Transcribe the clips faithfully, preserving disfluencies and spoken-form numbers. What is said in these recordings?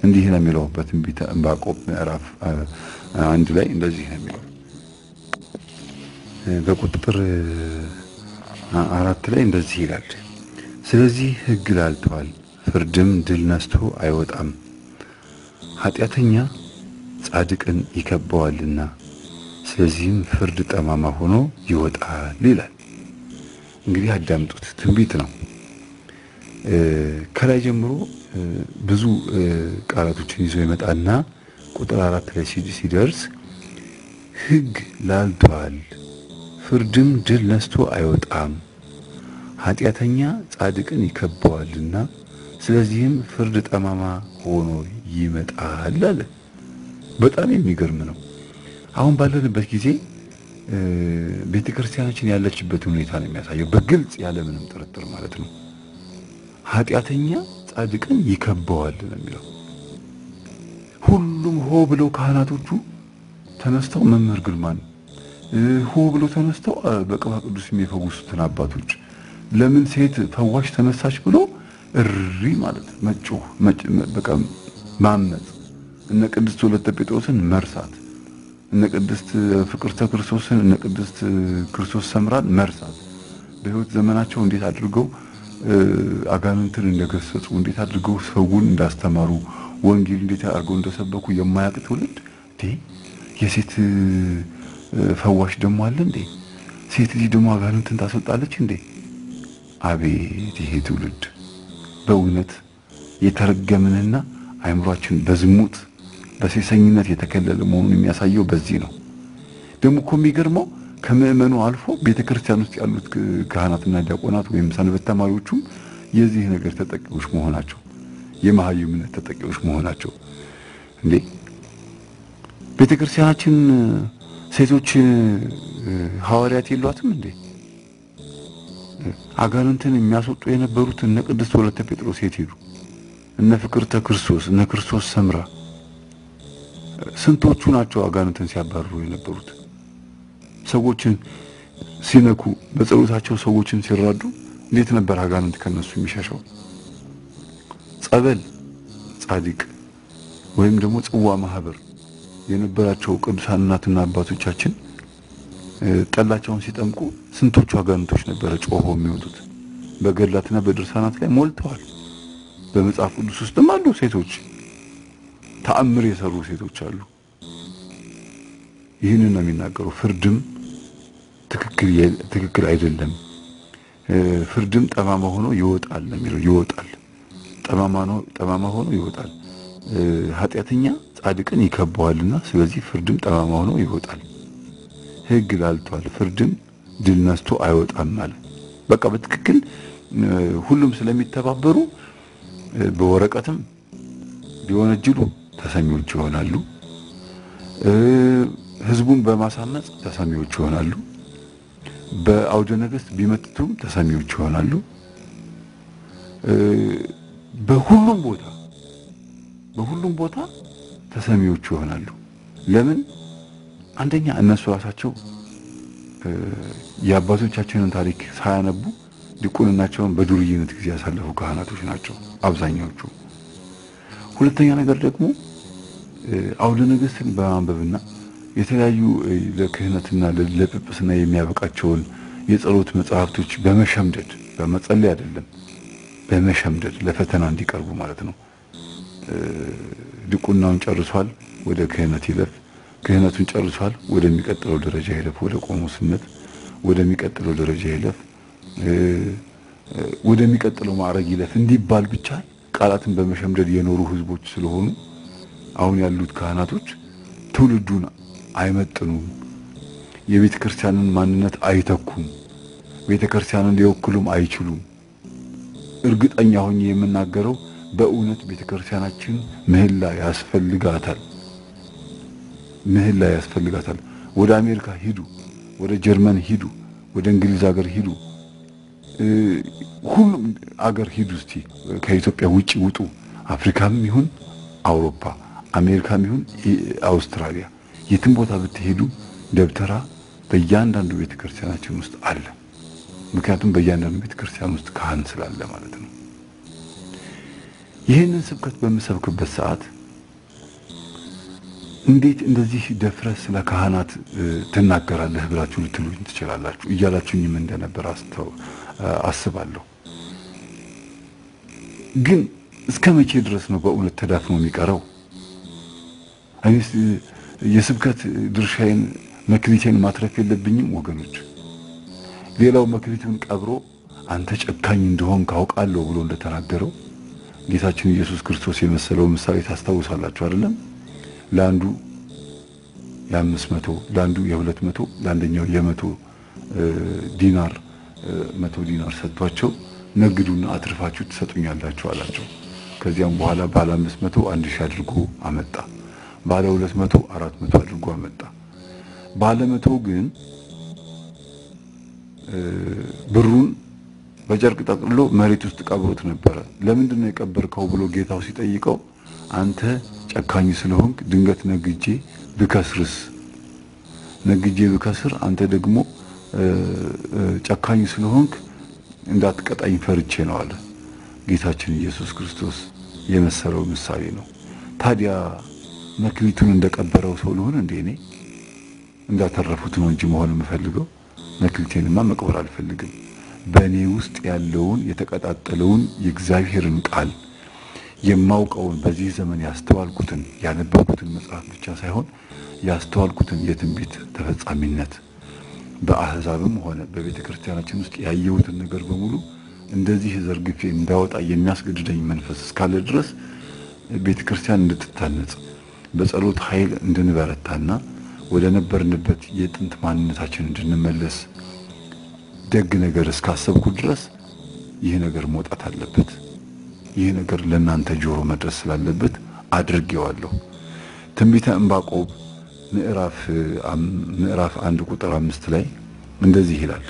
እንዲህ ነው የሚለው በትንቢተ ዕንባቆም ምዕራፍ አንድ ላይ እንደዚህ ነው የሚለው በቁጥር አራት ላይ እንደዚህ ይላል ስለዚህ ሕግ ላልቷል ፍርድም ድል ነስቶ አይወጣም ኃጢአተኛ ጻድቅን ይከበዋልና ስለዚህም ፍርድ ጠማማ ሆኖ ይወጣል ይላል እንግዲህ አዳምጡት ትንቢት ነው ከላይ ጀምሮ ብዙ ቃላቶችን ይዞ ይመጣና ቁጥር አራት ላይ ሲደርስ ሕግ ላልቷል ፍርድም ድል ነስቶ አይወጣም ኃጢአተኛ ጻድቅን ይከበዋልና ስለዚህም ፍርድ ጠማማ ሆኖ ይመጣል አለ በጣም የሚገርም ነው አሁን ባለንበት ጊዜ ቤተክርስቲያናችን ያለችበት ሁኔታ ነው የሚያሳየው በግልጽ ያለ ምንም ጥርጥር ማለት ነው ኃጢአተኛ ጻድቅን ይከበዋል ነው የሚለው ሁሉም ሆ ብለው ካህናቶቹ ተነስተው መምህር ግርማን ሆ ብለው ተነስተው በቅባ ቅዱስ የሚፈውሱትን አባቶች ለምን ሴት ፈዋሽ ተነሳች ብሎ እሪ ማለት መጮህ በቃ ማመጽ እነ ቅድስት ወለተ ጴጥሮስን መርሳት እነ ቅድስት ፍቅርተ ክርስቶስን እነ ቅድስት ክርስቶስ ሰምራን መርሳት በህይወት ዘመናቸው እንዴት አድርገው አጋንንትን እንደገሰጹ እንዴት አድርገው ሰውን እንዳስተማሩ ወንጌል እንዴት አድርገው እንደሰበኩ የማያውቅ ትውልድ ዲ የሴት ፈዋሽ ደሞ አለ እንዴ ሴት ልጅ ደሞ አጋንንትን ታስወጣለች እንዴ አቤት ይሄ ትውልድ በእውነት የተረገመንና አይምሯችን በዝሙት በሴሰኝነት የተከለለ መሆኑን የሚያሳየው በዚህ ነው ደሞ እኮ የሚገርመው ከመመኑ አልፎ ቤተክርስቲያን ውስጥ ያሉት ካህናትና ዲያቆናት ወይም ሰንበት ተማሪዎቹም የዚህ ነገር ተጠቂዎች መሆናቸው የማህይምነት ተጠቂዎች መሆናቸው እንዴ ቤተክርስቲያናችን ሴቶች ሐዋርያት ይሏትም እንዴ አጋንንትን የሚያስወጡ የነበሩት እነ ቅድስት ወለተ ጴጥሮስ የት ሄዱ እነ ፍቅርተ ክርስቶስ እነ ክርስቶስ ሰምራ ስንቶቹ ናቸው አጋንንትን ሲያባርሩ የነበሩት ሰዎችን ሲነኩ በጸሎታቸው ሰዎችን ሲራዱ እንዴት ነበር አጋንንት ከነሱ የሚሻሻው ጸበል ጻድቅ ወይም ደግሞ ጽዋ ማህበር የነበራቸው ቅዱሳንናትና አባቶቻችን ጠላቸውን ሲጠምቁ ስንቶቹ አጋንንቶች ነበር ጮሆ የሚወጡት በገድላትና በድርሳናት ላይ ሞልተዋል በመጽሐፍ ቅዱስ ውስጥም አሉ ሴቶች ተአምር የሰሩ ሴቶች አሉ ይህንን ነው የሚናገሩ ፍርድም ትክክል ትክክል አይደለም ፍርድም ጠማማ ሆኖ ይወጣል ነው ይወጣል ጠማማ ነው ጠማማ ሆኖ ይወጣል ኃጢአተኛ ጻድቅን ይከበዋልና ስለዚህ ፍርድም ጠማማ ሆኖ ይወጣል ሕግ ላልቷል ፍርድም ድል ነስቶ አይወጣም ማለት በቃ በትክክል ሁሉም ስለሚተባበሩ በወረቀትም ቢወነጅሉ ተሰሚዎች ይሆናሉ ህዝቡን በማሳመጽ ተሰሚዎች ይሆናሉ በአውደ ነገስት ቢመጥቱም ተሰሚዎች ይሆናሉ በሁሉም ቦታ በሁሉም ቦታ ተሰሚዎች ይሆናሉ ለምን አንደኛ እነሱ ራሳቸው የአባቶቻችንን ታሪክ ሳያነቡ ዲቁንናቸውን በዱርዬነት ጊዜ ያሳለፉ ካህናቶች ናቸው አብዛኛዎቹ ሁለተኛ ነገር ደግሞ አውደ ነገስትን በማንበብና የተለያዩ ለክህነትና ለጵጵስና የሚያበቃቸውን የጸሎት መጽሐፍቶች በመሸምደድ በመጸለይ አይደለም በመሸምደድ ለፈተና እንዲቀርቡ ማለት ነው ዲቁናውን ጨርሷል ወደ ክህነት ይለፍ ክህነቱን ጨርሷል ወደሚቀጥለው ደረጃ ይለፍ ወደ ቆሞስነት ወደሚቀጥለው ደረጃ ይለፍ ወደሚቀጥለው ማዕረግ ይለፍ እንዲባል ብቻ ቃላትን በመሸምደድ የኖሩ ህዝቦች ስለሆኑ አሁን ያሉት ካህናቶች ትውልዱን አይመጥኑም የቤተ ክርስቲያንን ማንነት አይተኩም ቤተ ክርስቲያንን ሊወክሉም አይችሉም እርግጠኛ ሆኜ የምናገረው በእውነት ቤተ ክርስቲያናችን ምህላ ያስፈልጋታል ምህላ ያስፈልጋታል ወደ አሜሪካ ሂዱ ወደ ጀርመን ሂዱ ወደ እንግሊዝ ሀገር ሂዱ ሁሉም ሀገር ሂዱ እስቲ ከኢትዮጵያ ውጪ ውጡ አፍሪካም ይሁን አውሮፓ አሜሪካም ይሁን አውስትራሊያ የትም ቦታ ብትሄዱ ደብተራ በእያንዳንዱ ቤተክርስቲያናችን ውስጥ አለ ምክንያቱም በእያንዳንዱ ቤተክርስቲያን ውስጥ ካህን ስላለ ማለት ነው ይህንን ስብከት በመሰብክበት ሰዓት እንዴት እንደዚህ ደፍረስ ለካህናት ተናገራለህ ብላችሁ ልትሉኝ ትችላላችሁ እያላችሁኝም እንደነበር አስተው አስባለሁ ግን እስከመቼ ድረስ ነው በእውነት ተዳፍኖ የሚቀረው አይስ የስብከት ድርሻዬን መክሊቴን ማትረፍ የለብኝም ወገኖች ሌላው መክሊቱን ቀብሮ አንተ ጨካኝ እንደሆን ካውቃለሁ ብሎ እንደተናገረው ጌታችን ኢየሱስ ክርስቶስ የመሰለው ምሳሌ ታስታውሳላችሁ አይደለም ለአንዱ የአምስት መቶ ለአንዱ የሁለት መቶ ለአንደኛው የመቶ ዲናር መቶ ዲናር ሰጥቷቸው ነግዱና አትርፋችሁ ትሰጡኛላችሁ አላቸው ከዚያም በኋላ ባለ አምስት መቶ አንድ ሺህ አድርጎ አመጣ ባለ ሁለት መቶ አራት መቶ አድርጎ አመጣ ባለ መቶ ግን ብሩን በጨርቅ ጠቅልሎ መሬት ውስጥ ቀብሮት ነበር ለምንድን ነው የቀበርከው ብሎ ጌታው ሲጠይቀው አንተ ጨካኝ ስለሆንክ ድንገት ነግጄ ብከስርስ ነግጄ ብከስር አንተ ደግሞ ጨካኝ ስለሆንክ እንዳትቀጣኝ ፈርቼ ነው አለ ጌታችን ኢየሱስ ክርስቶስ የመሰለው ምሳሌ ነው ታዲያ መክሊቱን እንደቀበረው ሰው ለሆነ እንዴ እኔ እንዳተረፉት ነው እንጂ መሆን የምፈልገው መክሊቴንማ መቅበር አልፈልግም በእኔ ውስጥ ያለውን የተቀጣጠለውን የእግዚአብሔርን ቃል የማውቀውን በዚህ ዘመን ያስተዋልኩትን ያነበብኩትን መጽሐፍ ብቻ ሳይሆን ያስተዋልኩትን የትንቢት ተፈጻሚነት በአህዛብም ሆነ በቤተክርስቲያናችን ውስጥ ያየሁትን ነገር በሙሉ እንደዚህ ዘርግፌ እንዳወጣ የሚያስገድደኝ መንፈስ እስካለ ድረስ ቤተክርስቲያን እንድትታነጽ በጸሎት ኃይል እንድንበረታና ወደ ነበርንበት የጥንት ማንነታችን እንድንመለስ ደግ ነገር እስካሰብኩ ድረስ ይህ ነገር መውጣት አለበት ይህ ነገር ለናንተ ጆሮ መድረስ ስላለበት አድርጌዋለሁ ትንቢተ ዕንባቆም ምዕራፍ ምዕራፍ አንድ ቁጥር አምስት ላይ እንደዚህ ይላል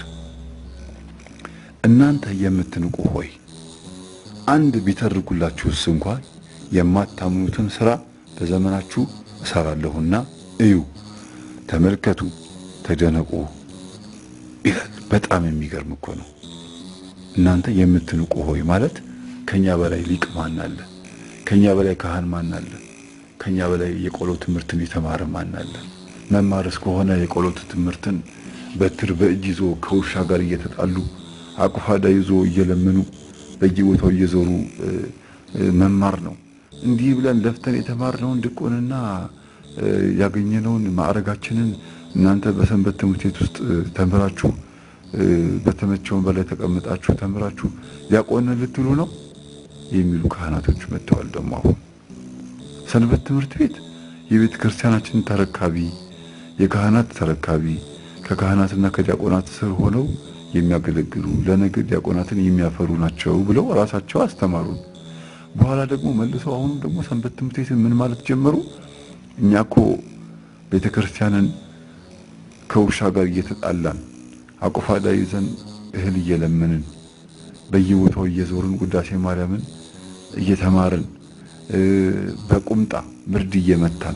እናንተ የምትንቁ ሆይ አንድ ቢተርኩላችሁስ እንኳን የማታምኑትን ሥራ በዘመናችሁ እሰራለሁና እዩ ተመልከቱ ተደነቁ ይላል በጣም የሚገርም እኮ ነው እናንተ የምትንቁ ሆይ ማለት ከኛ በላይ ሊቅ ማን አለ ከኛ በላይ ካህን ማን አለ ከኛ በላይ የቆሎ ትምህርትን የተማረ ማን አለ መማርስ ከሆነ የቆሎ ትምህርትን በትር በእጅ ይዞ ከውሻ ጋር እየተጣሉ አቁፋዳ ይዞ እየለመኑ በየቦታው እየዞሩ መማር ነው እንዲህ ብለን ለፍተን የተማርነውን ድቁንና ያገኘነውን ማዕረጋችንን እናንተ በሰንበት ትምህርት ቤት ውስጥ ተምራችሁ በተመቸው በላይ ተቀምጣችሁ ተምራችሁ ያቆነ ልትሉ ነው የሚሉ ካህናቶች መጥተዋል ደሞ አሁን ሰንበት ትምህርት ቤት የቤተ ክርስቲያናችን ተረካቢ የካህናት ተረካቢ ከካህናትና ከዲያቆናት ስር ሆነው የሚያገለግሉ ለነገ ዲያቆናትን የሚያፈሩ ናቸው ብለው ራሳቸው አስተማሩ በኋላ ደግሞ መልሰው አሁን ደግሞ ሰንበት ትምህርት ቤት ምን ማለት ጀመሩ እኛኮ ቤተ ክርስቲያንን ከውሻ ጋር እየተጣላን አቁፋዳ ይዘን እህል እየለመንን በየቦታው እየዞርን ውዳሴ ማርያምን እየተማርን በቁምጣ ብርድ እየመታን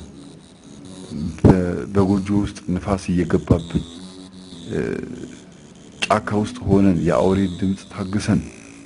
በጎጆ ውስጥ ንፋስ እየገባብን ጫካ ውስጥ ሆነን የአውሬ ድምጽ ታግሰን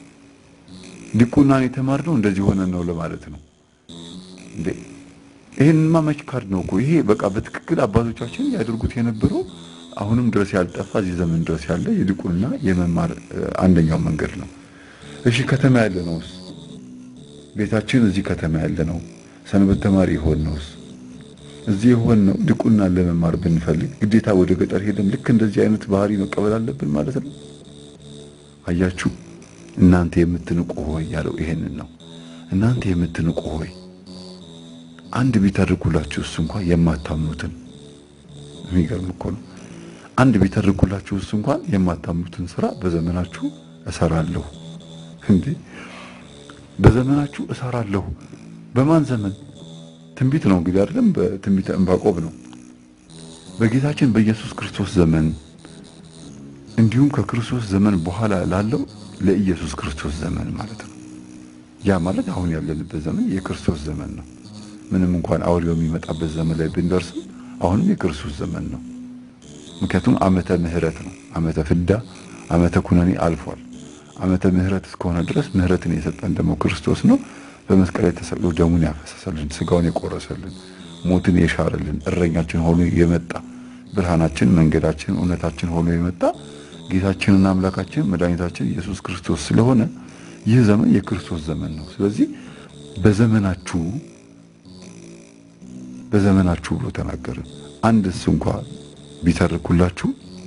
ዲቁናን የተማርነው እንደዚህ ሆነን ነው ለማለት ነው እንዴ ይሄንማ መችካድ ነው እኮ ይሄ በቃ በትክክል አባቶቻችን ያደርጉት የነበረው አሁንም ድረስ ያልጠፋ እዚህ ዘመን ድረስ ያለ የዲቁና የመማር አንደኛው መንገድ ነው እሺ ከተማ ያለ ነው ቤታችን እዚህ ከተማ ያለ ነው ሰንበት ተማሪ ሆን ነው እዚህ ሆን ነው ዲቁና ለመማር ብንፈልግ ግዴታ ወደ ገጠር ሄደን ልክ እንደዚህ አይነት ባህሪ መቀበል አለብን ማለት ነው አያችሁ እናንተ የምትንቁ ሆይ ያለው ይሄንን ነው እናንተ የምትንቁ ሆይ አንድ ቢተርኩላችሁስ እንኳን የማታምኑትን የሚገርም እኮ ነው አንድ ቢተርኩላችሁስ እንኳን የማታምኑትን ሥራ በዘመናችሁ እሰራለሁ እንዴ በዘመናችሁ እሰራለሁ በማን ዘመን ትንቢት ነው እንግዲህ አይደለም በትንቢተ ዕንባቆም ነው በጌታችን በኢየሱስ ክርስቶስ ዘመን እንዲሁም ከክርስቶስ ዘመን በኋላ ላለው ለኢየሱስ ክርስቶስ ዘመን ማለት ነው ያ ማለት አሁን ያለንበት ዘመን የክርስቶስ ዘመን ነው ምንም እንኳን አውሬው የሚመጣበት ዘመን ላይ ብንደርስም አሁንም የክርስቶስ ዘመን ነው ምክንያቱም ዓመተ ምህረት ነው ዓመተ ፍዳ ዓመተ ኩነኔ አልፏል ዓመተ ምህረት እስከሆነ ድረስ ምህረትን የሰጠን ደግሞ ክርስቶስ ነው በመስቀል ላይ ተሰቅሎ ደሙን ያፈሰሰልን ስጋውን የቆረሰልን ሞትን የሻረልን እረኛችን ሆኖ የመጣ ብርሃናችን መንገዳችን እውነታችን ሆኖ የመጣ ጌታችንና አምላካችን መድኃኒታችን ኢየሱስ ክርስቶስ ስለሆነ ይህ ዘመን የክርስቶስ ዘመን ነው። ስለዚህ በዘመናችሁ በዘመናችሁ ብሎ ተናገረ። አንድስ እንኳን ቢተርኩላችሁ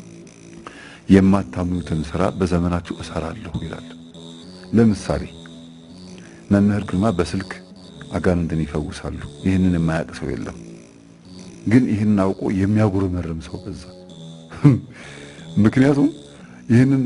የማታምኑትን ሥራ በዘመናችሁ እሰራለሁ ይላል። ለምሳሌ መምህር ግርማ በስልክ አጋንንትን ይፈውሳሉ። ይህንን የማያውቅ ሰው የለም። ግን ይህንን አውቆ የሚያጉረመርም ሰው በዛ። ምክንያቱም ይህንን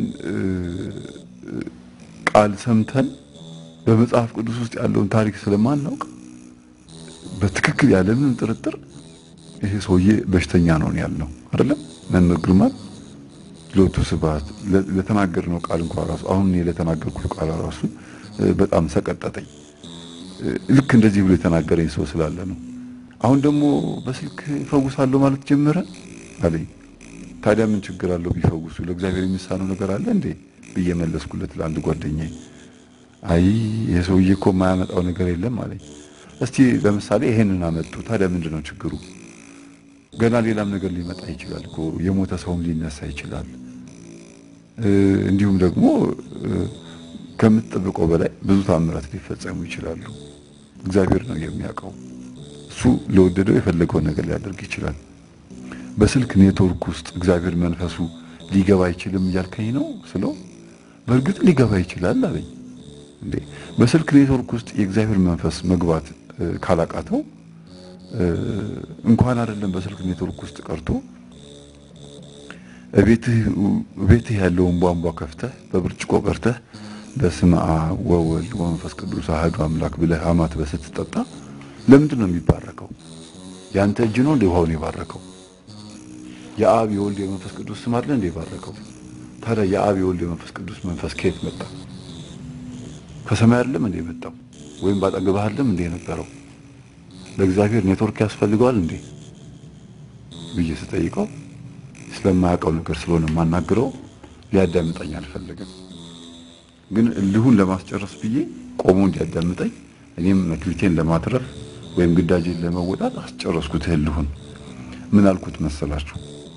ቃል ሰምተን በመጽሐፍ ቅዱስ ውስጥ ያለውን ታሪክ ስለማናውቅ በትክክል ያለምን ጥርጥር ይሄ ሰውዬ በሽተኛ ነው ያልነው አይደለም። መምህር ግርማ ሎቱ ስብሐት ለተናገርነው ቃል እንኳን ራሱ አሁን እኔ ለተናገርኩት ቃል ራሱ በጣም ሰቀጠጠኝ። ልክ እንደዚህ ብሎ የተናገረኝ ሰው ስላለ ነው። አሁን ደግሞ በስልክ ይፈውሳሉ ማለት ጀመረ አለኝ። ታዲያ ምን ችግር አለው ቢፈውሱ? ለእግዚአብሔር የሚሳነው ነገር አለ እንዴ ብዬ መለስኩለት ለአንድ ጓደኛዬ። አይ የሰውዬ እኮ የማያመጣው ነገር የለም አለኝ። እስቲ ለምሳሌ ይሄንን አመጡ፣ ታዲያ ምንድነው ችግሩ? ገና ሌላም ነገር ሊመጣ ይችላል እኮ የሞተ ሰውም ሊነሳ ይችላል። እንዲሁም ደግሞ ከምትጠብቀው በላይ ብዙ ታምራት ሊፈጸሙ ይችላሉ። እግዚአብሔር ነው የሚያውቀው። እሱ ለወደደው የፈለገው ነገር ሊያደርግ ይችላል። በስልክ ኔትወርክ ውስጥ እግዚአብሔር መንፈሱ ሊገባ አይችልም እያልከኝ ነው ስለው በእርግጥ ሊገባ ይችላል አለኝ። እንዴ በስልክ ኔትወርክ ውስጥ የእግዚአብሔር መንፈስ መግባት ካላቃተው እንኳን አይደለም በስልክ ኔትወርክ ውስጥ ቀርቶ እቤትህ እቤትህ ያለውን ቧንቧ ከፍተህ በብርጭቆ ቀርተህ በስመ አብ ወወልድ ወመንፈስ ቅዱስ አሐዱ አምላክ ብለህ አማት በስትጠጣ ለምንድን ነው የሚባረከው? ያንተ እጅ ነው እንደ ውሃውን የባረከው? የአብ የወልድ የመንፈስ ቅዱስ ስም አይደል እንደ ባረከው? ታዲያ የአብ የወልድ የመንፈስ ቅዱስ መንፈስ ከየት መጣ? ከሰማይ አይደለም እንደ መጣው? ወይም ባጠገብህ አይደለም እንደ የነበረው? ለእግዚአብሔር ኔትወርክ ያስፈልገዋል እንዴ ብዬ ስጠይቀው ስለማያውቀው ነገር ስለሆነ ማናገረው ሊያዳምጠኝ አልፈለገም። ግን እልሁን ለማስጨረስ ብዬ ቆሞ እንዲያዳምጠኝ እኔም መክሊቴን ለማትረፍ ወይም ግዳጄን ለመወጣት አስጨረስኩት እልሁን። ምን አልኩት መሰላችሁ?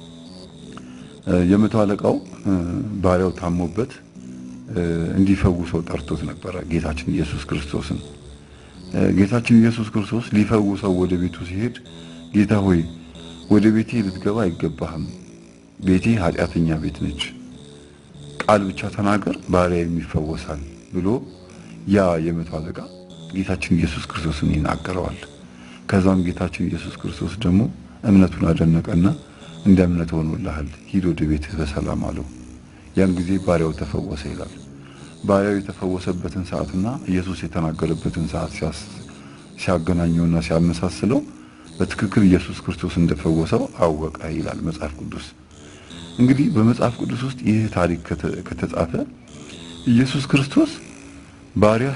የመቶ አለቃው ባሪያው ታሞበት እንዲፈውሰው ጠርቶት ነበር ጌታችን ኢየሱስ ክርስቶስን። ጌታችን ኢየሱስ ክርስቶስ ሊፈውሰው ወደ ቤቱ ሲሄድ ጌታ ሆይ ወደ ቤቴ ልትገባ አይገባህም፣ ቤቴ ኃጢአተኛ ቤት ነች፣ ቃል ብቻ ተናገር ባሪያዬም ይፈወሳል ብሎ ያ የመቶ አለቃ ጌታችን ኢየሱስ ክርስቶስን ይናገረዋል። ከዛም ጌታችን ኢየሱስ ክርስቶስ ደግሞ እምነቱን አደነቀና እንደ እምነት ሆኖልሃል፣ ሂድ ወደ ቤትህ በሰላም አለው። ያን ጊዜ ባሪያው ተፈወሰ ይላል። ባሪያው የተፈወሰበትን ሰዓትና ኢየሱስ የተናገረበትን ሰዓት ሲያገናኘውና ሲያመሳስለው በትክክል ኢየሱስ ክርስቶስ እንደፈወሰው አወቀ ይላል መጽሐፍ ቅዱስ። እንግዲህ በመጽሐፍ ቅዱስ ውስጥ ይህ ታሪክ ከተጻፈ ኢየሱስ ክርስቶስ ባሪያ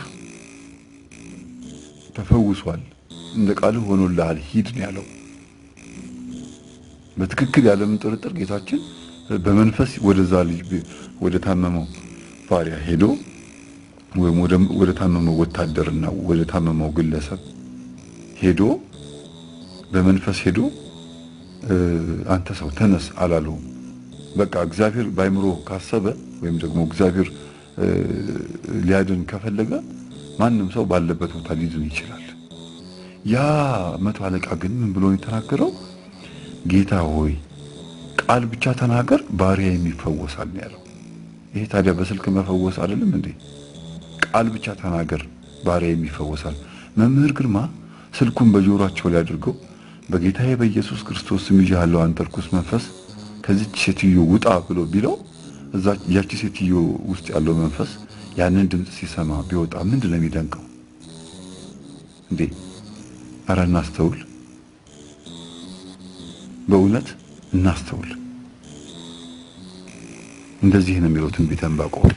ተፈውሷል፣ እንደ ቃሉ ሆኖልሃል፣ ሂድ ነው ያለው። በትክክል ያለምን ጥርጥር ጌታችን በመንፈስ ወደዛ ልጅ ወደ ታመመው ባሪያ ሄዶ ወይም ወደ ወደ ታመመው ወታደርና ወደ ታመመው ግለሰብ ሄዶ በመንፈስ ሄዶ አንተ ሰው ተነስ አላለው። በቃ እግዚአብሔር ባይምሮ ካሰበ ወይም ደግሞ እግዚአብሔር ሊያድን ከፈለገ ማንም ሰው ባለበት ቦታ ሊድን ይችላል። ያ መቶ አለቃ ግን ምን ብሎ የተናገረው? ጌታ ሆይ ቃል ብቻ ተናገር ባሪያዬ ይፈወሳል ነው ያለው። ይሄ ታዲያ በስልክ መፈወስ አይደለም እንዴ? ቃል ብቻ ተናገር ባሪያዬ ይፈወሳል። መምህር ግርማ ስልኩን በጆሮአቸው ላይ አድርገው በጌታዬ በኢየሱስ ክርስቶስ ስም ይዣለሁ አንተ ርኩስ መንፈስ ከዚህ ሴትዮ ውጣ ብሎ ቢለው እዛ ያቺ ሴትዮ ውስጥ ያለው መንፈስ ያንን ድምጽ ሲሰማ ቢወጣ ምንድነው የሚደንቀው እንዴ? አረ እናስተውል፣ በእውነት እናስተውል። እንደዚህ ነው የሚለው ትንቢተ ዕንባቆም።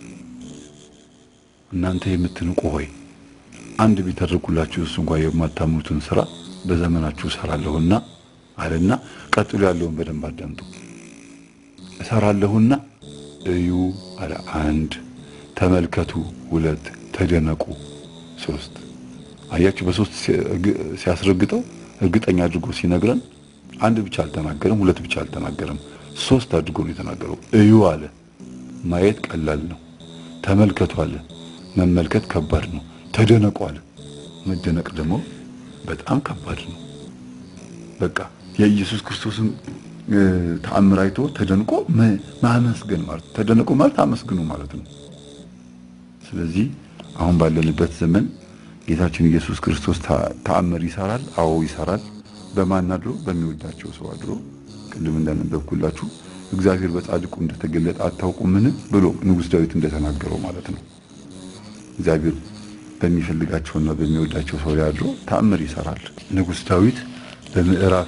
እናንተ የምትንቁ ሆይ አንድ ቢተርኩላችሁ እሱ እንኳን የማታምኑትን ሥራ በዘመናችሁ እሰራለሁና አለና ቀጥሎ ያለውን በደንብ አዳምጡ። እሰራለሁና እዩ አለ አንድ፣ ተመልከቱ ሁለት፣ ተደነቁ ሶስት። አያችሁ በሶስት ሲያስረግጠው እርግጠኛ አድርጎ ሲነግረን አንድ ብቻ አልተናገረም ሁለት ብቻ አልተናገረም ሶስት አድርጎ ነው የተናገረው እዩ አለ ማየት ቀላል ነው ተመልከቱ አለ መመልከት ከባድ ነው ተደነቁ አለ መደነቅ ደግሞ በጣም ከባድ ነው በቃ የኢየሱስ ክርስቶስን ተአምር አይቶ ተደንቆ ማመስገን ማለት ተደነቁ ማለት አመስግኑ ማለት ነው ስለዚህ አሁን ባለንበት ዘመን ጌታችን ኢየሱስ ክርስቶስ ተአምር ይሰራል አዎ ይሰራል በማን አድሮ በሚወዳቸው ሰው አድሮ ቅድም እንዳነበብኩላችሁ እግዚአብሔር በጻድቁ እንደተገለጠ አታውቁምን ብሎ ንጉስ ዳዊት እንደተናገረው ማለት ነው እግዚአብሔር በሚፈልጋቸውና በሚወዳቸው ሰው ላይ አድሮ ተአምር ይሰራል ንጉስ ዳዊት በምዕራፍ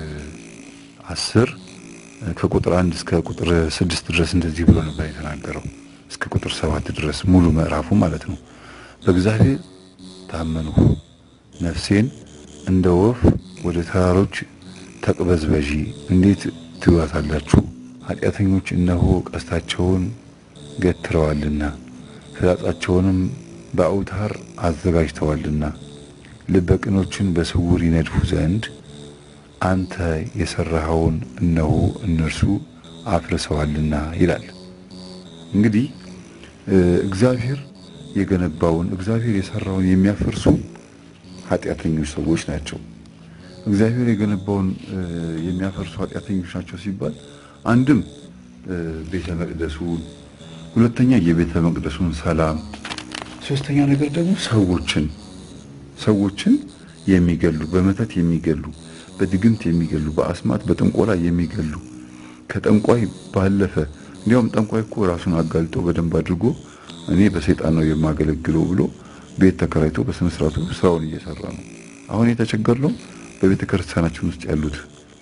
አስር ከቁጥር አንድ እስከ ቁጥር ስድስት ድረስ እንደዚህ ብሎ ነበር የተናገረው እስከ ቁጥር ሰባት ድረስ ሙሉ ምዕራፉ ማለት ነው በእግዚአብሔር ታመንሁ ነፍሴን እንደ ወፍ ወደ ተራሮች ተቅበዝበዢ እንዴት ትዋታላችሁ ኃጢአተኞች እነሆ ቀስታቸውን ገትረዋልና ፍላጻቸውንም በአውታር አዘጋጅተዋልና ልበቅኖችን በስውር ይነድፉ ዘንድ አንተ የሰራኸውን እነሆ እነርሱ አፍርሰዋልና ይላል እንግዲህ እግዚአብሔር የገነባውን እግዚአብሔር የሰራውን የሚያፈርሱ ኃጢአተኞች ሰዎች ናቸው እግዚአብሔር የገነባውን የሚያፈርሱ ኃጢአተኞች ናቸው ሲባል አንድም ቤተ መቅደሱን ሁለተኛ የቤተ መቅደሱን ሰላም ሶስተኛ ነገር ደግሞ ሰዎችን ሰዎችን የሚገሉ በመተት የሚገሉ በድግምት የሚገሉ በአስማት በጥንቆላ የሚገሉ ከጠንቋይ ባለፈ እንዲያውም ጠንቋይ እኮ ራሱን አጋልጦ በደንብ አድርጎ እኔ በሰይጣን ነው የማገለግለው ብሎ ቤት ተከራይቶ በስነ ስርዓቱ ስራውን እየሰራ ነው አሁን የተቸገረው በቤተ ክርስቲያናችን ውስጥ ያሉት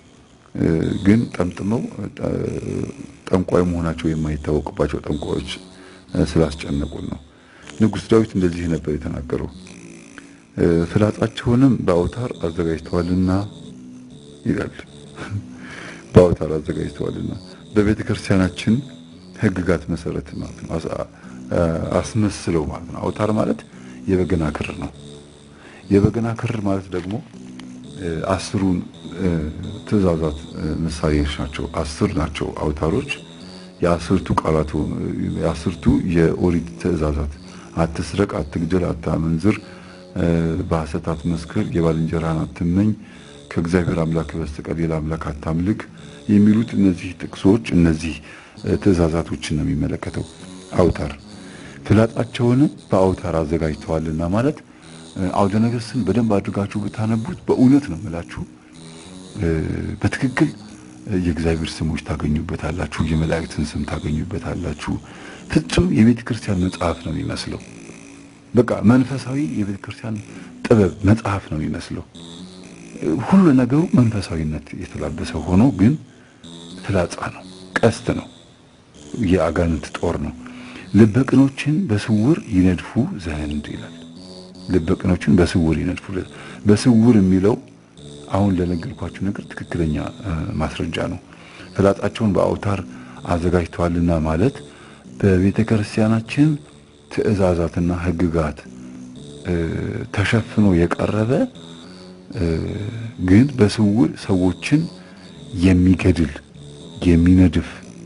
ግን ጠምጥመው ጠንቋይ መሆናቸው የማይታወቅባቸው ጠንቋዮች ስላስጨነቁን ነው ንጉስ ዳዊት እንደዚህ ነበር የተናገረው ፍላጻቸውንም በአውታር አዘጋጅተዋልና ይላል በአውታር አዘጋጅተዋልና በቤተ ክርስቲያናችን ህግጋት መሰረት ማለት ነው አስመስለው ማለት ነው አውታር ማለት የበገና ክር ነው የበገና ክር ማለት ደግሞ አስሩን ትእዛዛት ምሳሌዎች ናቸው አስር ናቸው አውታሮች የአስርቱ ቃላቱ የአስርቱ የኦሪት ትእዛዛት አትስረቅ አትግደል አታመንዝር በሐሰት አትመስክር የባልንጀራህን አትመኝ ከእግዚአብሔር አምላክ በስተቀር ሌላ አምላክ አታምልክ የሚሉት እነዚህ ጥቅሶች እነዚህ ትእዛዛቶችን ነው የሚመለከተው አውታር ፍላጻቸውን በአውታር አዘጋጅተዋልና ማለት አውደ ነገሥትን በደንብ አድርጋችሁ ብታነቡት በእውነት ነው ማለት በትክክል የእግዚአብሔር ስሞች ታገኙበታላችሁ የመላእክትን ስም ታገኙበታላችሁ ፍጹም የቤተ ክርስቲያን መጽሐፍ ነው የሚመስለው በቃ መንፈሳዊ የቤተ ክርስቲያን ጥበብ መጽሐፍ ነው የሚመስለው ሁሉ ነገሩ መንፈሳዊነት የተላበሰ ሆኖ ግን ፍላጻ ነው ቀስት ነው የአጋንንት ጦር ነው ልበቅኖችን በስውር ይነድፉ ዘንድ ይላል ልበቅኖችን በስውር ይነድፉ በስውር የሚለው አሁን ለነገርኳችሁ ነገር ትክክለኛ ማስረጃ ነው ፍላጻቸውን በአውታር አዘጋጅተዋልና ማለት በቤተ ክርስቲያናችን ትእዛዛትና ህግጋት ተሸፍኖ የቀረበ ግን በስውር ሰዎችን የሚገድል የሚነድፍ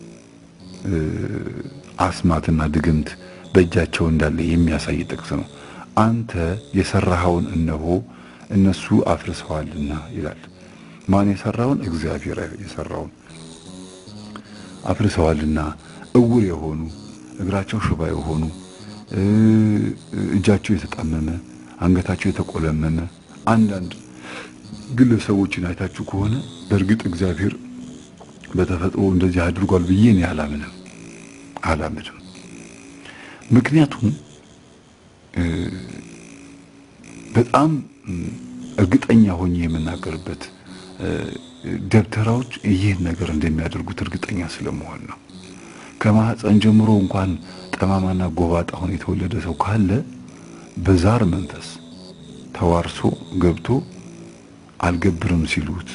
አስማትና ድግምት በእጃቸው እንዳለ የሚያሳይ ጥቅስ ነው አንተ የሰራኸውን እነሆ እነሱ አፍርሰዋልና ይላል ማን የሰራውን እግዚአብሔር የሰራውን አፍርሰዋልና እውር የሆኑ እግራቸው ሽባ የሆኑ እጃቸው የተጣመመ አንገታቸው የተቆለመመ አንዳንድ ግለሰቦችን አይታችሁ ከሆነ በእርግጥ እግዚአብሔር በተፈጥሮ እንደዚህ አድርጓል ብዬ ነው ያላምንም አላምንም ምክንያቱም በጣም እርግጠኛ ሆኜ የምናገርበት ደብተራዎች ይህን ነገር እንደሚያደርጉት እርግጠኛ ስለመሆን ነው ከማህፀን ጀምሮ እንኳን ጠማማና ጎባጣ ሆኖ የተወለደ ሰው ካለ በዛር መንፈስ ተዋርሶ ገብቶ አልገብርም ሲሉት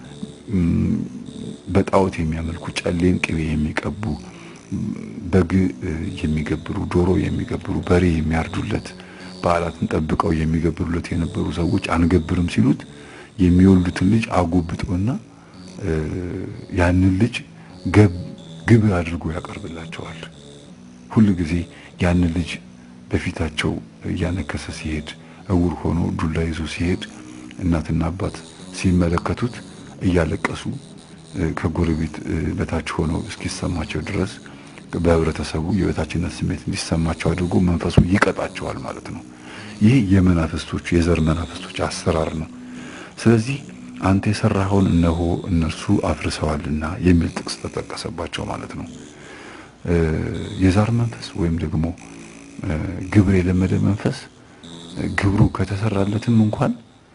በጣዖት የሚያመልኩ ጨሌን ቅቤ የሚቀቡ በግ የሚገብሩ ዶሮ የሚገብሩ በሬ የሚያርዱለት በዓላትን ጠብቀው የሚገብሩለት የነበሩ ሰዎች አንገብርም ሲሉት የሚወልዱትን ልጅ አጎብጦና ያንን ልጅ ግብር አድርጎ ያቀርብላቸዋል። ሁሉ ጊዜ ያንን ልጅ በፊታቸው ያነከሰ ሲሄድ እውር ሆኖ ዱላ ይዞ ሲሄድ እናትና አባት ሲመለከቱት እያለቀሱ ከጎረቤት በታች ሆነው እስኪሰማቸው ድረስ በህብረተሰቡ የበታችነት ስሜት እንዲሰማቸው አድርጎ መንፈሱ ይቀጣቸዋል ማለት ነው። ይህ የመናፍስቶች የዘር መናፍስቶች አሰራር ነው። ስለዚህ አንተ የሰራኸውን እነሆ እነርሱ አፍርሰዋልና የሚል ጥቅስ ተጠቀሰባቸው ማለት ነው። የዛር መንፈስ ወይም ደግሞ ግብር የለመደ መንፈስ ግብሩ ከተሰራለትም እንኳን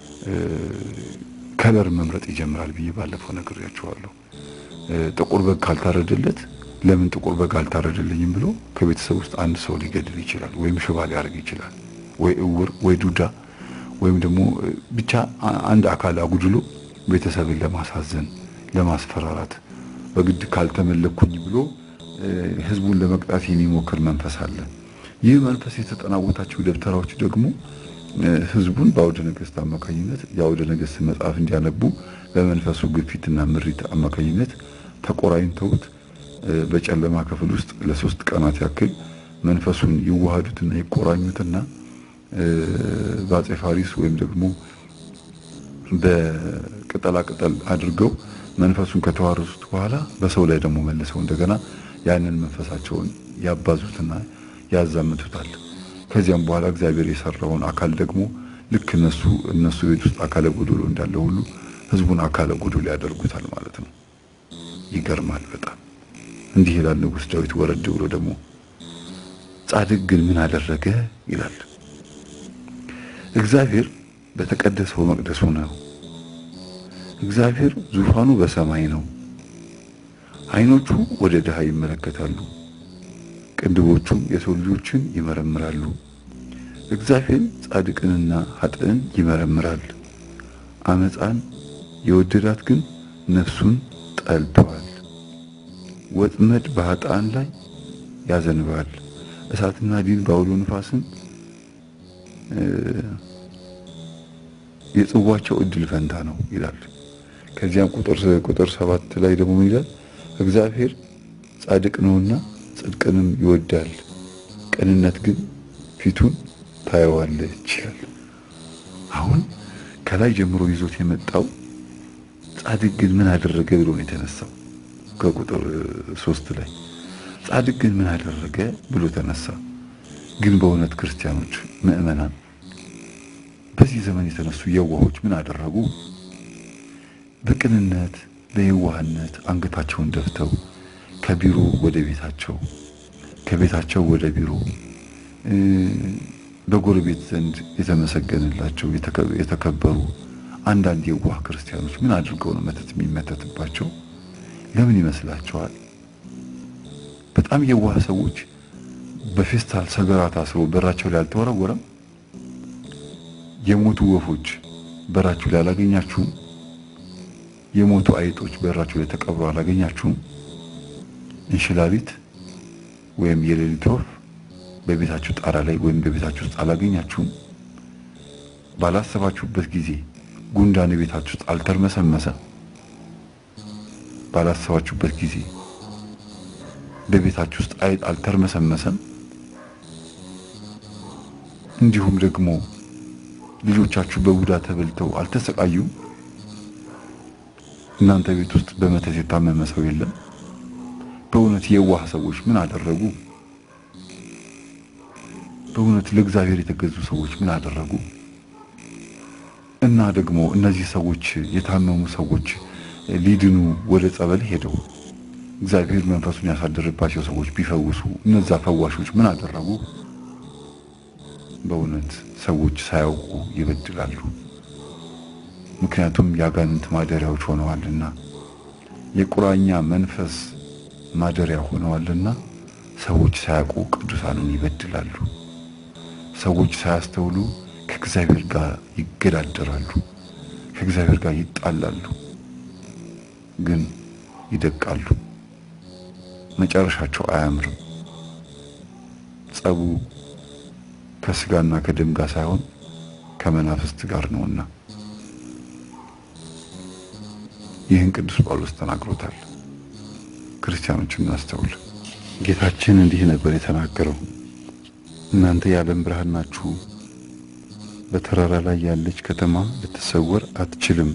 ከለር መምረጥ ይጀምራል ብዬ ባለፈው ነግሬያችኋለሁ። ጥቁር በግ ካልታረደለት ለምን ጥቁር በግ አልታረደልኝም ብሎ ከቤተሰብ ውስጥ አንድ ሰው ሊገድል ይችላል፣ ወይም ሽባ ሊያደርግ ይችላል፣ ወይ እውር ወይ ዱዳ ወይም ደግሞ ብቻ አንድ አካል አጉድሎ ቤተሰብን ለማሳዘን ለማስፈራራት በግድ ካልተመለኩኝ ብሎ ህዝቡን ለመቅጣት የሚሞክር መንፈስ አለ። ይህ መንፈስ የተጠናወታቸው ደብተራዎች ደግሞ ህዝቡን በአውደ ነገሥት አማካኝነት የአውደ ነገሥት መጽሐፍ እንዲያነቡ በመንፈሱ ግፊትና ምሪት አማካኝነት ተቆራኝተውት በጨለማ ክፍል ውስጥ ለሶስት ቀናት ያክል መንፈሱን ይዋሃዱትና ይቆራኙትና ባጼ ፋሪስ ወይም ደግሞ በቅጠላ ቅጠል አድርገው መንፈሱን ከተዋረሱት በኋላ በሰው ላይ ደግሞ መልሰው እንደገና ያንን መንፈሳቸውን ያባዙትና ያዛምቱታል። ከዚያም በኋላ እግዚአብሔር የሰራውን አካል ደግሞ ልክ እነሱ እነሱ ቤት ውስጥ አካለ ጎዶሎ እንዳለ ሁሉ ህዝቡን አካለ ጎዶሎ ያደርጉታል ማለት ነው። ይገርማል በጣም። እንዲህ ይላል ንጉሥ ዳዊት ወረድ ብሎ ደግሞ ጻድቅ ግን ምን አደረገ ይላል። እግዚአብሔር በተቀደሰው መቅደሱ ነው። እግዚአብሔር ዙፋኑ በሰማይ ነው። አይኖቹ ወደ ድሃ ይመለከታሉ፣ ቅንድቦቹም የሰው ልጆችን ይመረምራሉ። እግዚአብሔር ጻድቅንና ኃጥእን ይመረምራል። አመፃን የወደዳት ግን ነፍሱን ጠልቷል። ወጥመድ በኃጥአን ላይ ያዘንባል፣ እሳትና ዲን ባውሎ ንፋስም የጽዋቸው እድል ፈንታ ነው ይላል። ከዚያም ቁጥር ቁጥር ሰባት ላይ ደግሞ ይላል እግዚአብሔር ጻድቅ ነውና ጽድቅንም ይወዳል፣ ቅንነት ግን ፊቱን ታየዋለች ይላል። አሁን ከላይ ጀምሮ ይዞት የመጣው ጻድቅ ግን ምን አደረገ ብሎ ነው የተነሳው። ከቁጥር ሶስት ላይ ጻድቅ ግን ምን አደረገ ብሎ ተነሳ። ግን በእውነት ክርስቲያኖች ምእመናን በዚህ ዘመን የተነሱ የዋሆች ምን አደረጉ? በቅንነት በየዋህነት አንገታቸውን ደፍተው ከቢሮ ወደ ቤታቸው ከቤታቸው ወደ ቢሮ በጎረቤት ዘንድ የተመሰገነላቸው የተከበሩ አንዳንድ የዋህ ክርስቲያኖች ምን አድርገው ነው መተት የሚመተትባቸው? ለምን ይመስላችኋል? በጣም የዋህ ሰዎች በፌስታል ሰገራ ታስረው በራቸው ላይ አልተወረወረም? የሞቱ ወፎች በራቸው ላይ አላገኛችሁም? የሞቱ አይጦች በራቸው ላይ ተቀብረው አላገኛችሁም? እንሽላሊት ወይም የሌሊት ወፍ በቤታችሁ ጣራ ላይ ወይም በቤታችሁ ውስጥ አላገኛችሁም? ባላሰባችሁበት ጊዜ ጉንዳን ቤታችሁ ውስጥ አልተርመሰመሰ? ባላሰባችሁበት ጊዜ በቤታችሁ ውስጥ አይጥ አልተርመሰመሰም? እንዲሁም ደግሞ ልጆቻችሁ በቡዳ ተበልተው አልተሰቃዩም? እናንተ ቤት ውስጥ በመተት የታመመ ሰው የለም? በእውነት የዋህ ሰዎች ምን አደረጉ? በእውነት ለእግዚአብሔር የተገዙ ሰዎች ምን አደረጉ? እና ደግሞ እነዚህ ሰዎች የታመሙ ሰዎች ሊድኑ ወደ ጸበል ሄደው እግዚአብሔር መንፈሱን ያሳደረባቸው ሰዎች ቢፈውሱ እነዛ ፈዋሾች ምን አደረጉ? በእውነት ሰዎች ሳያውቁ ይበድላሉ። ምክንያቱም ያጋንንት ማደሪያዎች ሆነዋልና የቁራኛ መንፈስ ማደሪያ ሆነዋልና ሰዎች ሳያውቁ ቅዱሳኑን ይበድላሉ። ሰዎች ሳያስተውሉ ከእግዚአብሔር ጋር ይገዳደራሉ፣ ከእግዚአብሔር ጋር ይጣላሉ፣ ግን ይደቃሉ። መጨረሻቸው አያምርም። ጸቡ ከስጋና ከደም ጋር ሳይሆን ከመናፍስት ጋር ነውና ይህን ቅዱስ ጳውሎስ ተናግሮታል። ክርስቲያኖችን እናስተውል። ጌታችን እንዲህ ነበር የተናገረው፣ እናንተ የዓለም ብርሃን ናችሁ። በተራራ ላይ ያለች ከተማ ልትሰወር አትችልም።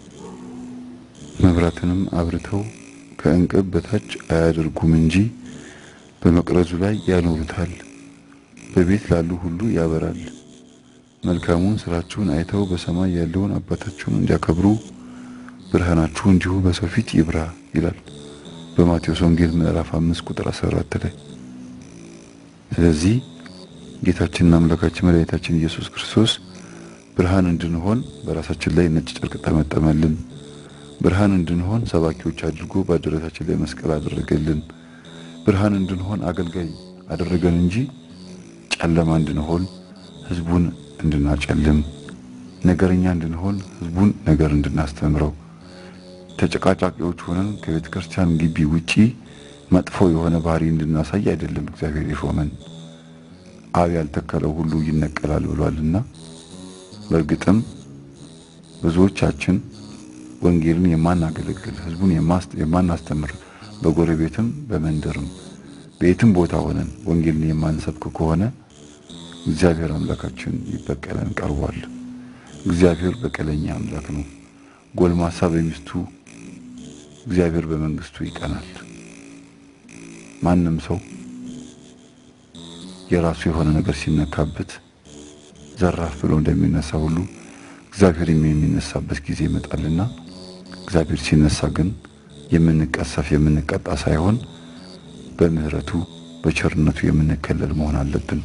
መብራትንም አብርተው ከእንቅብ በታች አያደርጉም እንጂ በመቅረዙ ላይ ያኖሩታል፣ በቤት ላሉ ሁሉ ያበራል። መልካሙን ስራችሁን አይተው በሰማይ ያለውን አባታችሁን እንዲያከብሩ ብርሃናችሁ እንዲሁ በሰው ፊት ይብራ ይላል በማቴዎስ ወንጌል ምዕራፍ አምስት ቁጥር አስራ አራት ላይ። ስለዚህ ጌታችንና አምላካችን መድኃኒታችን ኢየሱስ ክርስቶስ ብርሃን እንድንሆን በራሳችን ላይ ነጭ ጨርቅ ተመጠመልን። ብርሃን እንድንሆን ሰባኪዎች አድርጎ በደረታችን ላይ መስቀል አደረገልን። ብርሃን እንድንሆን አገልጋይ አደረገን እንጂ ጨለማ እንድንሆን ህዝቡን እንድናጨልም፣ ነገረኛ እንድንሆን ህዝቡን ነገር እንድናስተምረው፣ ተጨቃጫቂዎች ሆነን ከቤተ ክርስቲያን ግቢ ውጪ መጥፎ የሆነ ባህሪ እንድናሳይ አይደለም እግዚአብሔር የሾመን። አብ ያልተከለው ሁሉ ይነቀላል ብሏልና በእርግጥም ብዙዎቻችን ወንጌልን የማናገለግል ህዝቡን የማናስተምር በጎረቤትም በመንደርም በየትም ቦታ ሆነን ወንጌልን የማንሰብክ ከሆነ እግዚአብሔር አምላካችን ይበቀለን ቀርቧል። እግዚአብሔር በቀለኛ አምላክ ነው። ጎልማሳ በሚስቱ እግዚአብሔር በመንግስቱ ይቀናል። ማንም ሰው የራሱ የሆነ ነገር ሲነካበት ዘራፍ ብሎ እንደሚነሳ ሁሉ እግዚአብሔር የሚነሳበት ጊዜ ይመጣልና እግዚአብሔር ሲነሳ ግን የምንቀሰፍ የምንቀጣ ሳይሆን በምህረቱ በቸርነቱ የምንከለል መሆን አለብን።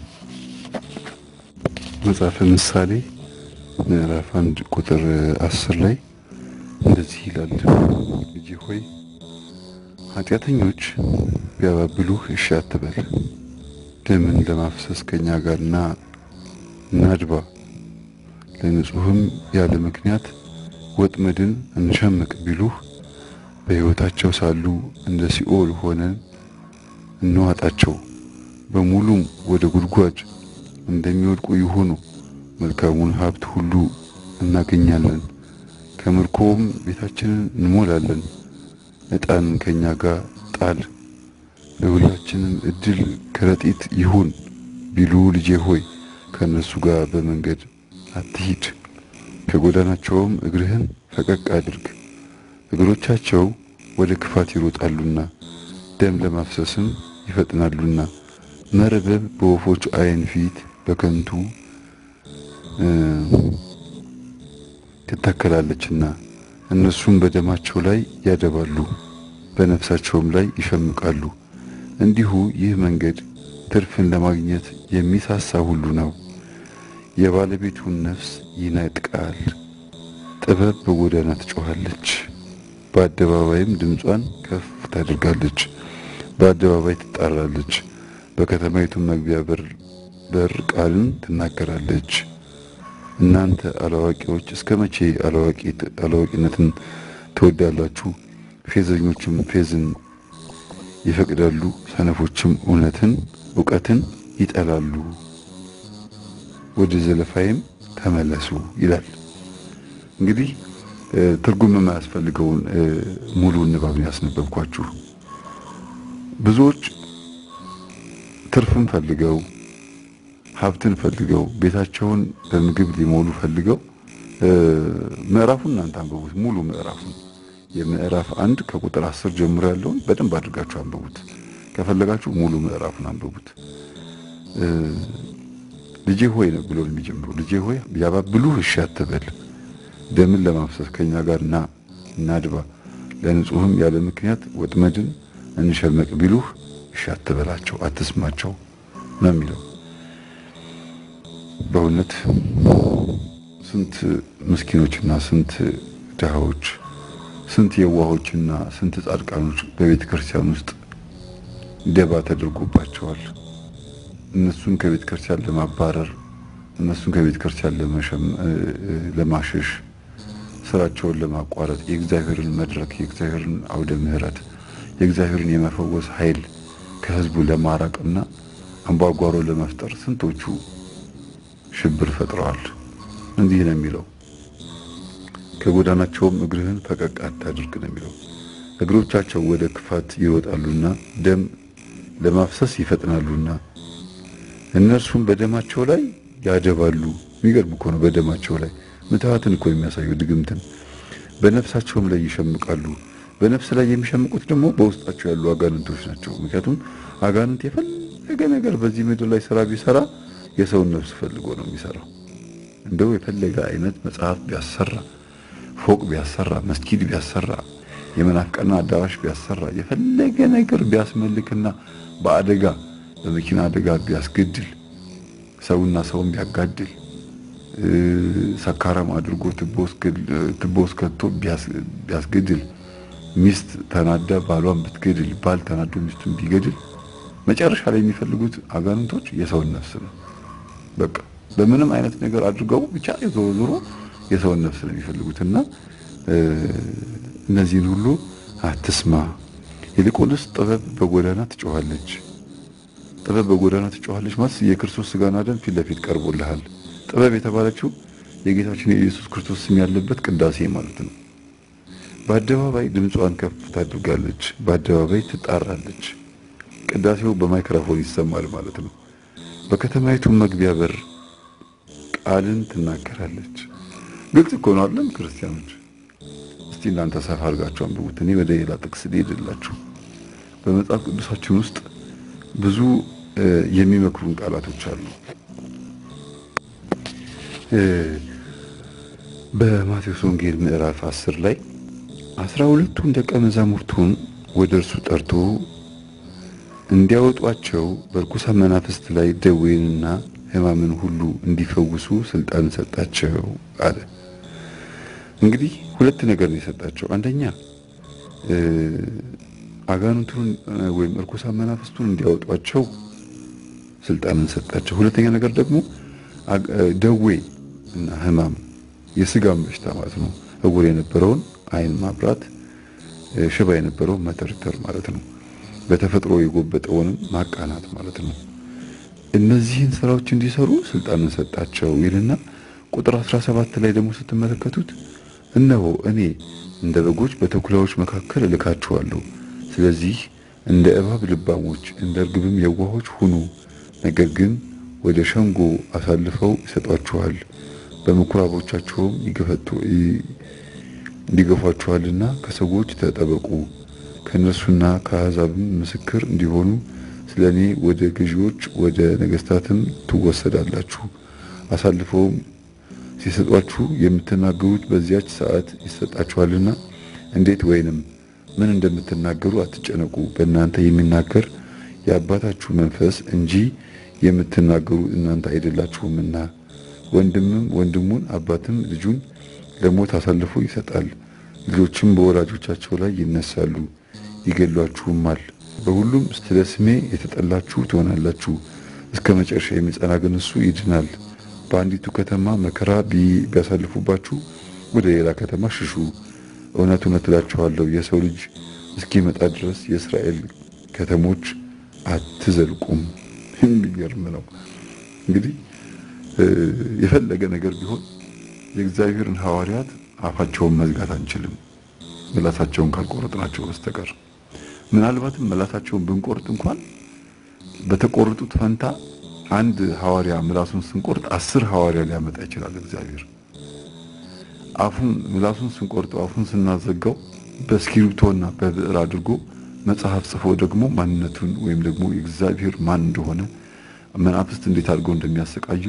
መጽሐፈ ምሳሌ ምዕራፍ አንድ ቁጥር አስር ላይ እንደዚህ ይላል፣ ልጄ ሆይ ኃጢአተኞች ቢያባብሉህ እሺ አትበል፣ ደምን ለማፍሰስ ከኛ ጋርና እናድባ፣ ለንጹህም ያለ ምክንያት ወጥመድን እንሸምቅ ቢሉህ በሕይወታቸው ሳሉ እንደ ሲኦል ሆነን እንዋጣቸው፣ በሙሉም ወደ ጉድጓድ እንደሚወድቁ ይሆኑ። መልካሙን ሀብት ሁሉ እናገኛለን፣ ከምርኮም ቤታችንን እንሞላለን። ዕጣን ከኛ ጋር ጣል፣ ለሁላችንም እድል ከረጢት ይሁን ቢሉ ልጄ ሆይ ከነሱ ጋር በመንገድ አትሂድ፣ ከጎዳናቸውም እግርህን ፈቀቅ አድርግ። እግሮቻቸው ወደ ክፋት ይሮጣሉና ደም ለማፍሰስም ይፈጥናሉና፣ መረበብ በወፎች ዓይን ፊት በከንቱ ትተከላለችና እነሱም በደማቸው ላይ ያደባሉ፣ በነፍሳቸውም ላይ ይሸምቃሉ። እንዲሁ ይህ መንገድ ትርፍን ለማግኘት የሚሳሳ ሁሉ ነው፣ የባለቤቱን ነፍስ ይነጥቃል። ጥበብ በጎዳና ትጮኻለች፣ በአደባባይም ድምጿን ከፍ ታደርጋለች። በአደባባይ ትጣራለች፣ በከተማይቱም መግቢያ በር ቃልን ትናገራለች። እናንተ አላዋቂዎች እስከ መቼ አላዋቂነትን ትወዳላችሁ? ፌዘኞችም ፌዝን ይፈቅዳሉ፣ ሰነፎችም እውነትን ዕውቀትን ይጠላሉ። ወደ ዘለፋይም ተመለሱ ይላል። እንግዲህ ትርጉም የማያስፈልገውን ሙሉ ንባብ ያስነበብኳችሁ። ብዙዎች ትርፍን ፈልገው ሀብትን ፈልገው ቤታቸውን በምግብ ሊሞሉ ፈልገው ምዕራፉን እናንተ አንብቡት፣ ሙሉ ምዕራፉን የምዕራፍ አንድ ከቁጥር አስር ጀምሮ ያለውን በደንብ አድርጋችሁ አንብቡት። ከፈለጋችሁ ሙሉ ምዕራፉን አንብቡት። ልጄ ሆይ ነው ብሎ የሚጀምረው። ልጄ ሆይ ቢያባብሉህ እሺ አትበል፣ ደምን ለማፍሰስ ከኛ ጋርና እናድባ፣ ለንጹህም ያለ ምክንያት ወጥመድን እንሸመቅ ቢሉህ እሺ አትበላቸው፣ አትስማቸው ነው የሚለው። በእውነት ስንት ምስኪኖችና ስንት ድሃዎች፣ ስንት የዋሆችና ስንት ጻድቃኖች በቤተ ክርስቲያን ውስጥ ደባ ተደርጎባቸዋል። እነሱን ከቤተ ክርስቲያን ለማባረር፣ እነሱን ከቤተ ክርስቲያን ለማሸሽ፣ ስራቸውን ለማቋረጥ የእግዚአብሔርን መድረክ የእግዚአብሔርን አውደ ምህረት የእግዚአብሔርን የመፈወስ ኃይል ከህዝቡ ለማራቅና አምባጓሮ ለመፍጠር ስንቶቹ ሽብር ፈጥረዋል። እንዲህ ነው የሚለው፣ ከጎዳናቸውም እግርህን ፈቀቅ አታድርግ ነው የሚለው። እግሮቻቸው ወደ ክፋት ይወጣሉና ደም ለማፍሰስ ይፈጥናሉና እነርሱም በደማቸው ላይ ያደባሉ። የሚገርም እኮ ነው። በደማቸው ላይ ምትሃትን እኮ የሚያሳየው ድግምትን። በነፍሳቸውም ላይ ይሸምቃሉ። በነፍስ ላይ የሚሸምቁት ደግሞ በውስጣቸው ያሉ አጋንንቶች ናቸው። ምክንያቱም አጋንንት የፈለገ ነገር በዚህ ምድር ላይ ስራ ቢሰራ የሰውን ነፍስ ፈልጎ ነው የሚሰራው። እንደው የፈለገ አይነት መጽሐፍ ቢያሰራ፣ ፎቅ ቢያሰራ፣ መስጊድ ቢያሰራ፣ የመናፍቃና አዳራሽ ቢያሰራ፣ የፈለገ ነገር ቢያስመልክና በአደጋ በመኪና አደጋ ቢያስገድል፣ ሰውና ሰውን ቢያጋድል፣ ሰካራም አድርጎ ትቦስ ከቶ ቢያስገድል፣ ሚስት ተናዳ ባሏን ብትገድል፣ ባል ተናዶ ሚስቱን ቢገድል፣ መጨረሻ ላይ የሚፈልጉት አጋንንቶች የሰውን ነፍስ ነው። በቃ በምንም አይነት ነገር አድርገው ብቻ ዞሮ ዞሮ የሰውን ነፍስ ነው የሚፈልጉትና እነዚህን ሁሉ አትስማ። ይልቁንስ ጥበብ በጎዳና ትጮኻለች። ጥበብ በጎዳና ትጮኻለች ማለት የክርስቶስ ሥጋና ደም ፊት ለፊት ቀርቦልሃል። ጥበብ የተባለችው የጌታችን የኢየሱስ ክርስቶስ ስም ያለበት ቅዳሴ ማለት ነው። በአደባባይ ድምጿን ከፍ ታደርጋለች፣ በአደባባይ ትጣራለች። ቅዳሴው በማይክሮፎን ይሰማል ማለት ነው። በከተማይቱ መግቢያ በር ቃልን ትናገራለች። ግልጽ እኮ ነው አይደል ክርስቲያኖች? እስቲ እናንተ ሰፋ አድርጋችሁ አንብቡት። እኔ ወደ ሌላ ጥቅስ ልሄድላችሁ። በመጽሐፍ ቅዱሳችን ውስጥ ብዙ የሚመክሩን ቃላቶች አሉ። በማቴዎስ ወንጌል ምዕራፍ አስር ላይ አስራ ሁለቱን ደቀ መዛሙርቱን ወደ እርሱ ጠርቶ እንዲያወጧቸው በርኩሳን መናፍስት ላይ ደዌንና ሕማምን ሁሉ እንዲፈውሱ ስልጣን ሰጣቸው አለ። እንግዲህ ሁለት ነገር ነው የሰጣቸው። አንደኛ አጋንንቱን ወይም ርኩሳን መናፍስቱን እንዲያወጧቸው ስልጣንን ሰጣቸው። ሁለተኛ ነገር ደግሞ ደዌ እና ሕማም የሥጋም በሽታ ማለት ነው። እውር የነበረውን አይን ማብራት፣ ሽባ የነበረውን መተርተር ማለት ነው። በተፈጥሮ የጎበጠውን ማቃናት ማለት ነው። እነዚህን ስራዎች እንዲሰሩ ስልጣንን ሰጣቸው ይልና ቁጥር አስራ ሰባት ላይ ደግሞ ስትመለከቱት እነሆ እኔ እንደ በጎች በተኩላዎች መካከል እልካችኋለሁ። ስለዚህ እንደ እባብ ልባሞች እንደ ርግብም የዋሆች ሁኑ። ነገር ግን ወደ ሸንጎ አሳልፈው ይሰጧችኋል፣ በምኩራቦቻቸውም ይገፈቱ እንዲገፏችኋልና ከሰዎች ተጠበቁ። ከነሱና ከአሕዛብም ምስክር እንዲሆኑ ስለኔ ወደ ገዢዎች ወደ ነገስታትም ትወሰዳላችሁ። አሳልፈው ሲሰጧችሁ የምትናገሩት በዚያች ሰዓት ይሰጣችኋልና እንዴት ወይንም ምን እንደምትናገሩ አትጨነቁ። በእናንተ የሚናገር የአባታችሁ መንፈስ እንጂ የምትናገሩ እናንተ አይደላችሁምና። ወንድምም ወንድሙን አባትም ልጁን ለሞት አሳልፎ ይሰጣል። ልጆችም በወላጆቻቸው ላይ ይነሳሉ፣ ይገድሏችሁማል። በሁሉም ስለ ስሜ የተጠላችሁ ትሆናላችሁ። እስከ መጨረሻ የሚጸና ግን እሱ ይድናል። በአንዲቱ ከተማ መከራ ቢያሳልፉባችሁ ወደ ሌላ ከተማ ሽሹ። እውነት እውነት እላችኋለሁ የሰው ልጅ እስኪመጣ ድረስ የእስራኤል ከተሞች አትዘልቁም። የሚገርም ነው። እንግዲህ የፈለገ ነገር ቢሆን የእግዚአብሔርን ሐዋርያት አፋቸውን መዝጋት አንችልም፣ ምላሳቸውን ካልቆረጥናቸው በስተቀር። ምናልባትም ምላሳቸውን ብንቆርጥ እንኳን በተቆረጡት ፈንታ አንድ ሐዋርያ ምላሱን ስንቆርጥ አስር ሐዋርያ ሊያመጣ ይችላል እግዚአብሔር። አፉን ምላሱን ስንቆርጠው አፉን ስናዘጋው በስክሪፕቶና በብዕር አድርጎ መጽሐፍ ጽፎ ደግሞ ማንነቱን ወይም ደግሞ እግዚአብሔር ማን እንደሆነ መናፍስት እንዴት አድርገው እንደሚያሰቃዩ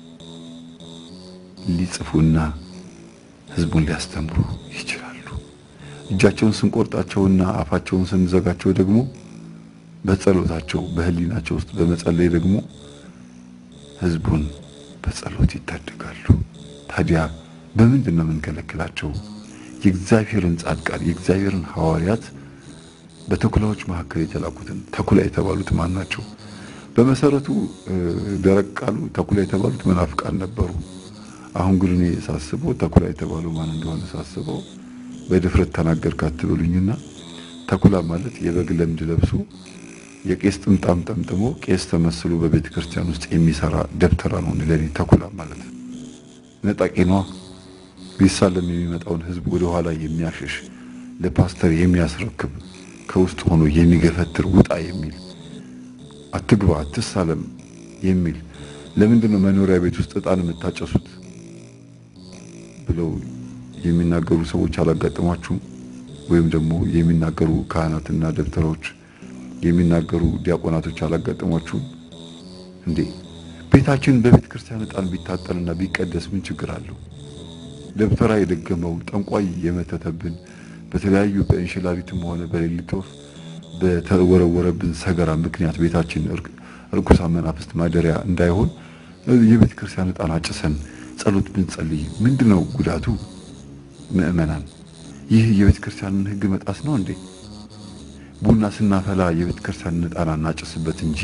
ሊጽፉና ህዝቡን ሊያስተምሩ ይችላሉ። እጃቸውን ስንቆርጣቸውና አፋቸውን ስንዘጋቸው ደግሞ በጸሎታቸው በህሊናቸው ውስጥ በመጸለይ ደግሞ ህዝቡን በጸሎት ይታደጋሉ። ታዲያ በምንድን ነው የምንከለክላቸው? የእግዚአብሔርን ጻድቃን የእግዚአብሔርን ሐዋርያት በተኩላዎች መካከል የተላኩትን ተኩላ የተባሉት ማን ናቸው? በመሰረቱ ደረቅ ቃሉ ተኩላ የተባሉት መናፍቃን ነበሩ። አሁን ግን እኔ ሳስበው ተኩላ የተባለው ማን እንደሆነ ሳስበው በድፍረት ተናገርክ አትበሉኝና ተኩላ ማለት የበግ ለምድ ለብሶ የቄስ ጥምጣም ጠምጥሞ ቄስ ተመስሎ በቤተ ክርስቲያን ውስጥ የሚሰራ ደብተራ ነው። ለኔ ተኩላ ማለት ነጣቂ ነው። ሊሳለም የሚመጣውን ህዝብ ወደ ኋላ የሚያሸሽ ለፓስተር የሚያስረክብ ከውስጥ ሆኖ የሚገፈትር ውጣ የሚል አትግባ አትሳለም የሚል ለምንድነው መኖሪያ ቤት ውስጥ ዕጣን የምታጨሱት ብለው የሚናገሩ ሰዎች አላጋጠማችሁም? ወይም ደግሞ የሚናገሩ ካህናትና ደብተሮች የሚናገሩ ዲያቆናቶች አላጋጠማችሁም እንዴ? ቤታችን በቤተ ክርስቲያን ዕጣን ቢታጠንና ቢቀደስ ምን ችግር አለው? ደብተራ የደገመው ጠንቋይ የመተተብን በተለያዩ በእንሽላሊትም ሆነ በሌሊት ወፍ በተወረወረብን ሰገራ ምክንያት ቤታችን ርኩሳን መናፍስት ማደሪያ እንዳይሆን የቤተ ክርስቲያን ዕጣን አጭሰን ጸሎት ብንጸልይ ምንድነው ጉዳቱ? ምእመናን ይህ የቤተ ክርስቲያንን ሕግ መጣስ ነው እንዴ? ቡና ስናፈላ የቤተ ክርስቲያንን ዕጣን እናጭስበት እንጂ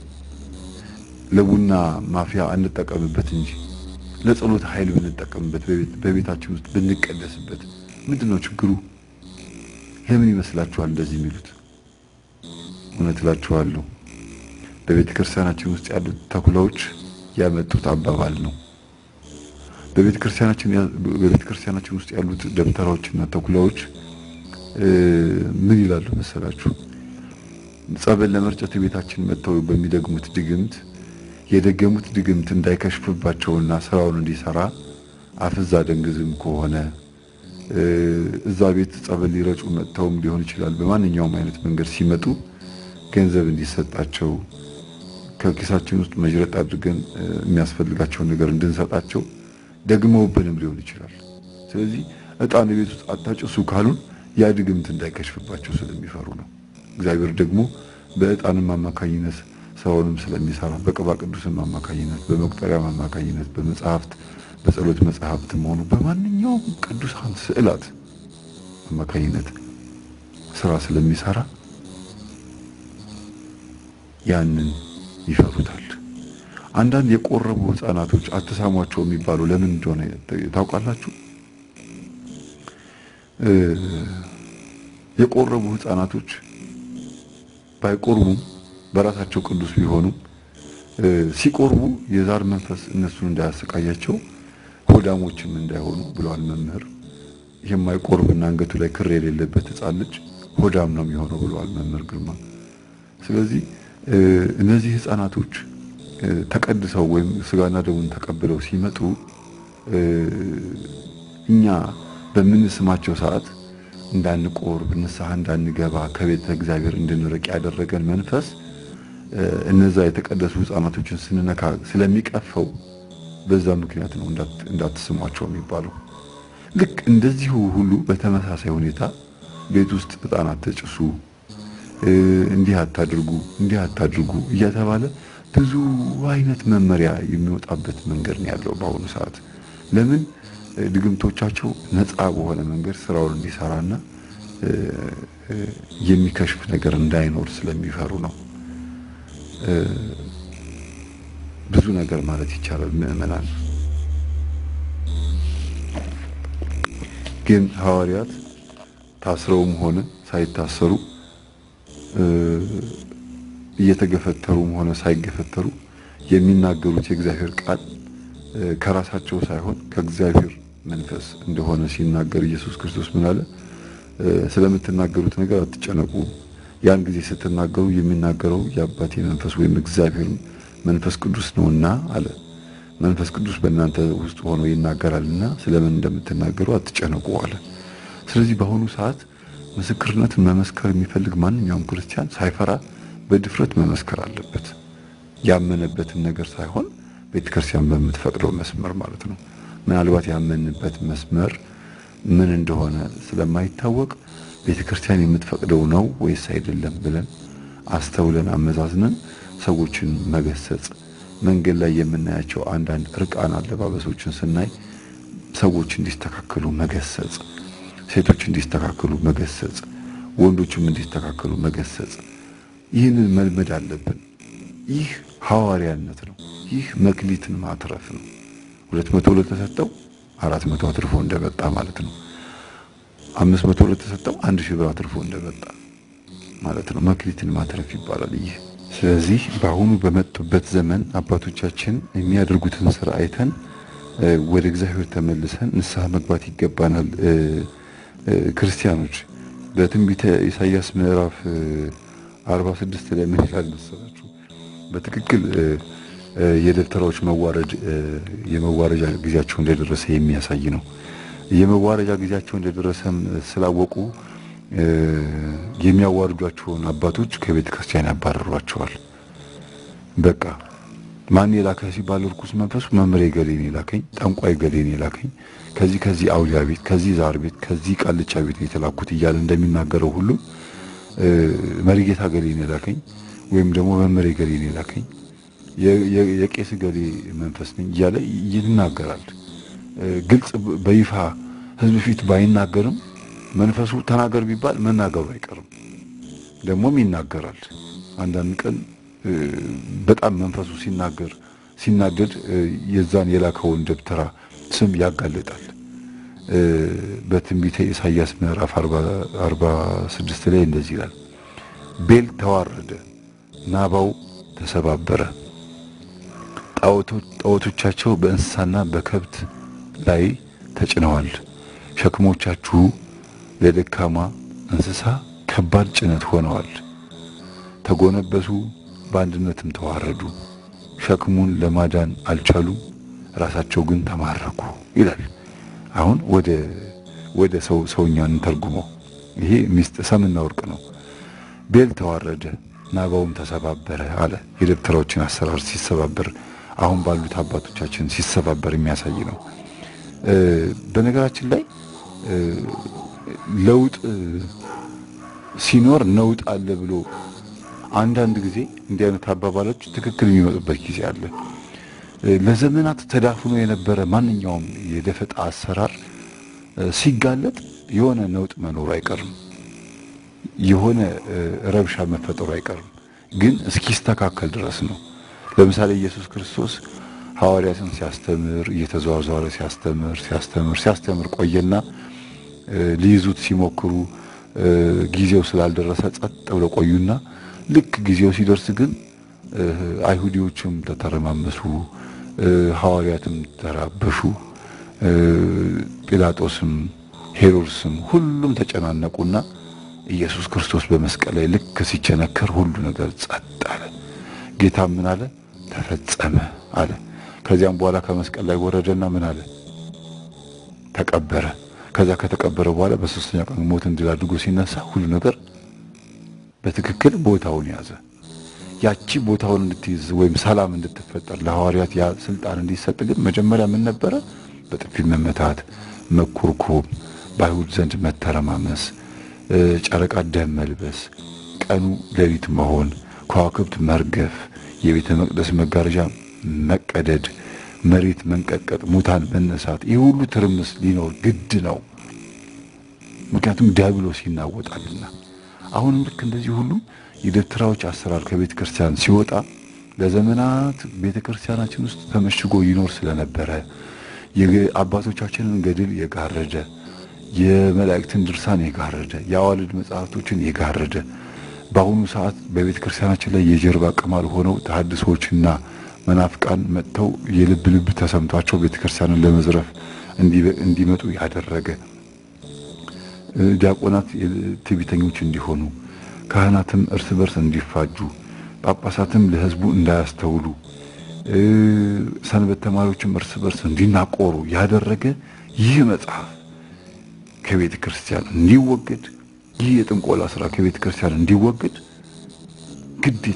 ለቡና ማፍያ አንጠቀምበት እንጂ ለጸሎት ኃይል ብንጠቀምበት በቤታችን ውስጥ ብንቀደስበት ምንድነው ችግሩ? ለምን ይመስላችኋል እንደዚህ የሚሉት? እውነት እላችኋለሁ በቤተ ክርስቲያናችን ውስጥ ያሉት ተኩላዎች ያመጡት አባባል ነው። በቤተ ክርስቲያናችን በቤተ ክርስቲያናችን ውስጥ ያሉት ደብተራዎችና ተኩላዎች ምን ይላሉ መሰላችሁ? ጸበል ለመርጨት ቤታችን መጥተው በሚደግሙት ድግምት የደገሙት ድግምት እንዳይከሽፍባቸውና ስራውን እንዲሰራ አፍዛ ደንግዝም ከሆነ እዛ ቤት ጸበል ሊረጩ መጥተውም ሊሆን ይችላል። በማንኛውም አይነት መንገድ ሲመጡ ገንዘብ እንዲሰጣቸው ከኪሳችን ውስጥ መጅረጥ አድርገን የሚያስፈልጋቸው ነገር እንድንሰጣቸው ደግመውብንም ሊሆን ይችላል። ስለዚህ ዕጣን ቤት ውስጥ አታጭሱ ካሉን ያ ድግምት እንዳይከሽፍባቸው ስለሚፈሩ ነው። እግዚአብሔር ደግሞ በዕጣንም አማካኝነት ሰውንም ስለሚሰራ በቅባ ቅዱስም አማካኝነት በመቁጠሪያም አማካኝነት በመጽሐፍት በጸሎት መጽሐፍትም ሆኑ በማንኛውም ቅዱሳን ስዕላት አማካኝነት ስራ ስለሚሰራ ያንን ይፈሩታል። አንዳንድ የቆረቡ ህፃናቶች አትሳሟቸው የሚባሉ ለምን እንደሆነ ታውቃላችሁ? የቆረቡ ህፃናቶች ባይቆርቡም በራሳቸው ቅዱስ ቢሆኑ ሲቆርቡ የዛር መንፈስ እነሱን እንዳያሰቃያቸው ሆዳሞችም እንዳይሆኑ ብለዋል መምህር። የማይቆርብና አንገቱ ላይ ክር የሌለበት ህፃን ልጅ ሆዳም ነው የሚሆነው ብለዋል መምህር ግርማ። ስለዚህ እነዚህ ህፃናቶች ተቀድሰው ወይም ስጋና ደሙን ተቀብለው ሲመጡ እኛ በምንስማቸው ሰዓት እንዳንቆርብ ንስሐ እንዳንገባ ከቤተ እግዚአብሔር እንድንርቅ ያደረገን መንፈስ እነዛ የተቀደሱ ህፃናቶችን ስንነካ ስለሚቀፈው በዛ ምክንያት ነው እንዳትስሟቸው የሚባለው። ልክ እንደዚሁ ሁሉ በተመሳሳይ ሁኔታ ቤት ውስጥ ዕጣን አትጭሱ፣ እንዲህ አታድርጉ እንዲህ አታድርጉ እየተባለ ብዙ አይነት መመሪያ የሚወጣበት መንገድ ነው ያለው በአሁኑ ሰዓት። ለምን ድግምቶቻቸው ነፃ በሆነ መንገድ ስራውን እንዲሰራና የሚከሽፍ ነገር እንዳይኖር ስለሚፈሩ ነው። ብዙ ነገር ማለት ይቻላል ምእመናን። ግን ሐዋርያት ታስረውም ሆነ ሳይታሰሩ እየተገፈተሩም ሆነ ሳይገፈተሩ የሚናገሩት የእግዚአብሔር ቃል ከራሳቸው ሳይሆን ከእግዚአብሔር መንፈስ እንደሆነ ሲናገር ኢየሱስ ክርስቶስ ምን አለ? ስለምትናገሩት ነገር አትጨነቁ፣ ያን ጊዜ ስትናገሩ የሚናገረው የአባቴ መንፈስ ወይም እግዚአብሔር መንፈስ ቅዱስ ነውና አለ። መንፈስ ቅዱስ በእናንተ ውስጥ ሆኖ ይናገራልና ስለምን እንደምትናገሩ አትጨነቁ አለ። ስለዚህ በአሁኑ ሰዓት ምስክርነትን መመስከር የሚፈልግ ማንኛውም ክርስቲያን ሳይፈራ በድፍረት መመስከር አለበት። ያመነበትን ነገር ሳይሆን ቤተክርስቲያን በምትፈቅደው መስመር ማለት ነው። ምናልባት ያመንበት መስመር ምን እንደሆነ ስለማይታወቅ ቤተክርስቲያን የምትፈቅደው ነው ወይስ አይደለም ብለን አስተውለን አመዛዝነን ሰዎችን መገሰጽ። መንገድ ላይ የምናያቸው አንዳንድ እርቃን አለባበሶችን ስናይ ሰዎች እንዲስተካከሉ መገሰጽ፣ ሴቶች እንዲስተካከሉ መገሰጽ፣ ወንዶችም እንዲስተካከሉ መገሰጽ። ይህንን መልመድ አለብን። ይህ ሐዋርያነት ነው። ይህ መክሊትን ማትረፍ ነው። ሁለት መቶ ለተሰጠው አራት መቶ አትርፎ እንደመጣ ማለት ነው። አምስት መቶ ለተሰጠው አንድ ሺህ ብር አትርፎ እንደመጣ ማለት ነው። መክሊትን ማትረፍ ይባላል ይህ። ስለዚህ በአሁኑ በመጡበት ዘመን አባቶቻችን የሚያደርጉትን ስራ አይተን ወደ እግዚአብሔር ተመልሰን ንስሐ መግባት ይገባናል። ክርስቲያኖች በትንቢተ ኢሳይያስ ምዕራፍ አርባ ስድስት ላይ ምን ይላል መሰላችሁ? በትክክል የደብተራዎች መዋረድ የመዋረጃ ጊዜያቸው እንደደረሰ የሚያሳይ ነው። የመዋረጃ ጊዜያቸው እንደደረሰም ስላወቁ የሚያዋርዷቸውን አባቶች ከቤተ ክርስቲያን ያባረሯቸዋል። በቃ ማን የላከህ ሲባል ርኩስ መንፈሱ መምሬ ገሌን የላከኝ፣ ጠንቋይ ገሌን የላከኝ፣ ከዚህ ከዚህ አውሊያ ቤት፣ ከዚህ ዛር ቤት፣ ከዚህ ቃልቻ ቤት የተላኩት እያለ እንደሚናገረው ሁሉ መሪጌታ ገሌን የላከኝ ወይም ደግሞ መምሬ ገሌን የላከኝ የቄስ ገሌ መንፈስ ነኝ እያለ ይናገራል። ግልጽ በይፋ ህዝብ ፊት ባይናገርም መንፈሱ ተናገር ቢባል መናገሩ አይቀርም፣ ደግሞም ይናገራል። አንዳንድ ቀን በጣም መንፈሱ ሲናገር ሲናደድ የዛን የላከውን ደብተራ ስም ያጋለጣል። በትንቢተ ኢሳይያስ ምዕራፍ አርባ ስድስት ላይ እንደዚህ ይላል፣ ቤል ተዋረደ፣ ናባው ተሰባበረ፣ ጣዖቶቻቸው በእንስሳና በከብት ላይ ተጭነዋል፣ ሸክሞቻችሁ ለደካማ እንስሳ ከባድ ጭነት ሆነዋል፣ ተጎነበሱ፣ በአንድነትም ተዋረዱ፣ ሸክሙን ለማዳን አልቻሉም፣ ራሳቸው ግን ተማረኩ ይላል። አሁን ወደ ወደ ሰው ሰውኛን ተርጉመው ይሄ ሚስጥ ሰምና ወርቅ ነው። ቤል ተዋረደ ናባውም ተሰባበረ አለ። የደብተራዎችን አሰራር ሲሰባበር አሁን ባሉት አባቶቻችን ሲሰባበር የሚያሳይ ነው። በነገራችን ላይ ለውጥ ሲኖር ነውጥ አለ ብሎ አንዳንድ ጊዜ እንዲህ አይነት አባባሎች ትክክል የሚመጡበት ጊዜ አለ። ለዘመናት ተዳፍኖ የነበረ ማንኛውም የደፈጣ አሰራር ሲጋለጥ የሆነ ነውጥ መኖር አይቀርም፣ የሆነ ረብሻ መፈጠሩ አይቀርም፣ ግን እስኪስተካከል ድረስ ነው። ለምሳሌ ኢየሱስ ክርስቶስ ሐዋርያትን ሲያስተምር እየተዘዋወረ ሲያስተምር ሲያስተምር ሲያስተምር ቆየና ሊይዙት ሲሞክሩ ጊዜው ስላልደረሰ ጸጥ ብለው ቆዩና ልክ ጊዜው ሲደርስ ግን አይሁዲዎችም ተተረማመሱ፣ ሐዋርያትም ተራበሹ፣ ጲላጦስም ሄሮድስም ሁሉም ተጨናነቁና ኢየሱስ ክርስቶስ በመስቀል ላይ ልክ ሲቸነከር ሁሉ ነገር ጸጥ አለ። ጌታ ምን አለ? ተፈጸመ አለ። ከዚያም በኋላ ከመስቀል ላይ ወረደና ምን አለ? ተቀበረ። ከዛ ከተቀበረ በኋላ በሶስተኛ ቀን ሞትን ድል አድርጎ ሲነሳ ሁሉ ነገር በትክክል ቦታውን ያዘ። ያቺ ቦታውን እንድትይዝ ወይም ሰላም እንድትፈጠር ለሐዋርያት ያ ስልጣን እንዲሰጥ ግን መጀመሪያ ምን ነበረ? በጥፊ መመታት፣ መኮርኮም፣ በአይሁድ ዘንድ መተረማመስ፣ ጨረቃ ደም መልበስ፣ ቀኑ ሌሊት መሆን፣ ከዋክብት መርገፍ፣ የቤተ መቅደስ መጋረጃ መቀደድ፣ መሬት መንቀጥቀጥ፣ ሙታን መነሳት፣ ይህ ሁሉ ትርምስ ሊኖር ግድ ነው። ምክንያቱም ዲያብሎስ ይናወጣልና። አሁንም ልክ እንደዚህ ሁሉ የደብተራዎች አሰራር ከቤተ ክርስቲያን ሲወጣ ለዘመናት ቤተ ክርስቲያናችን ውስጥ ተመሽጎ ይኖር ስለነበረ የአባቶቻችንን ገድል የጋረደ የመላእክትን ድርሳን የጋረደ የአዋልድ መጻሕፍቶችን የጋረደ በአሁኑ ሰዓት በቤተ ክርስቲያናችን ላይ የጀርባ ቅማል ሆነው ተሐድሶችና መናፍቃን መጥተው የልብ ልብ ተሰምቷቸው ቤተ ክርስቲያንን ለመዝረፍ እንዲመጡ ያደረገ ዲያቆናት ትዕቢተኞች እንዲሆኑ፣ ካህናትም እርስ በርስ እንዲፋጁ፣ ጳጳሳትም ለሕዝቡ እንዳያስተውሉ፣ ሰንበት ተማሪዎችም እርስ በርስ እንዲናቆሩ ያደረገ ይህ መጽሐፍ ከቤተ ክርስቲያን እንዲወገድ፣ ይህ የጥንቆላ ስራ ከቤተ ክርስቲያን እንዲወገድ ግዴታ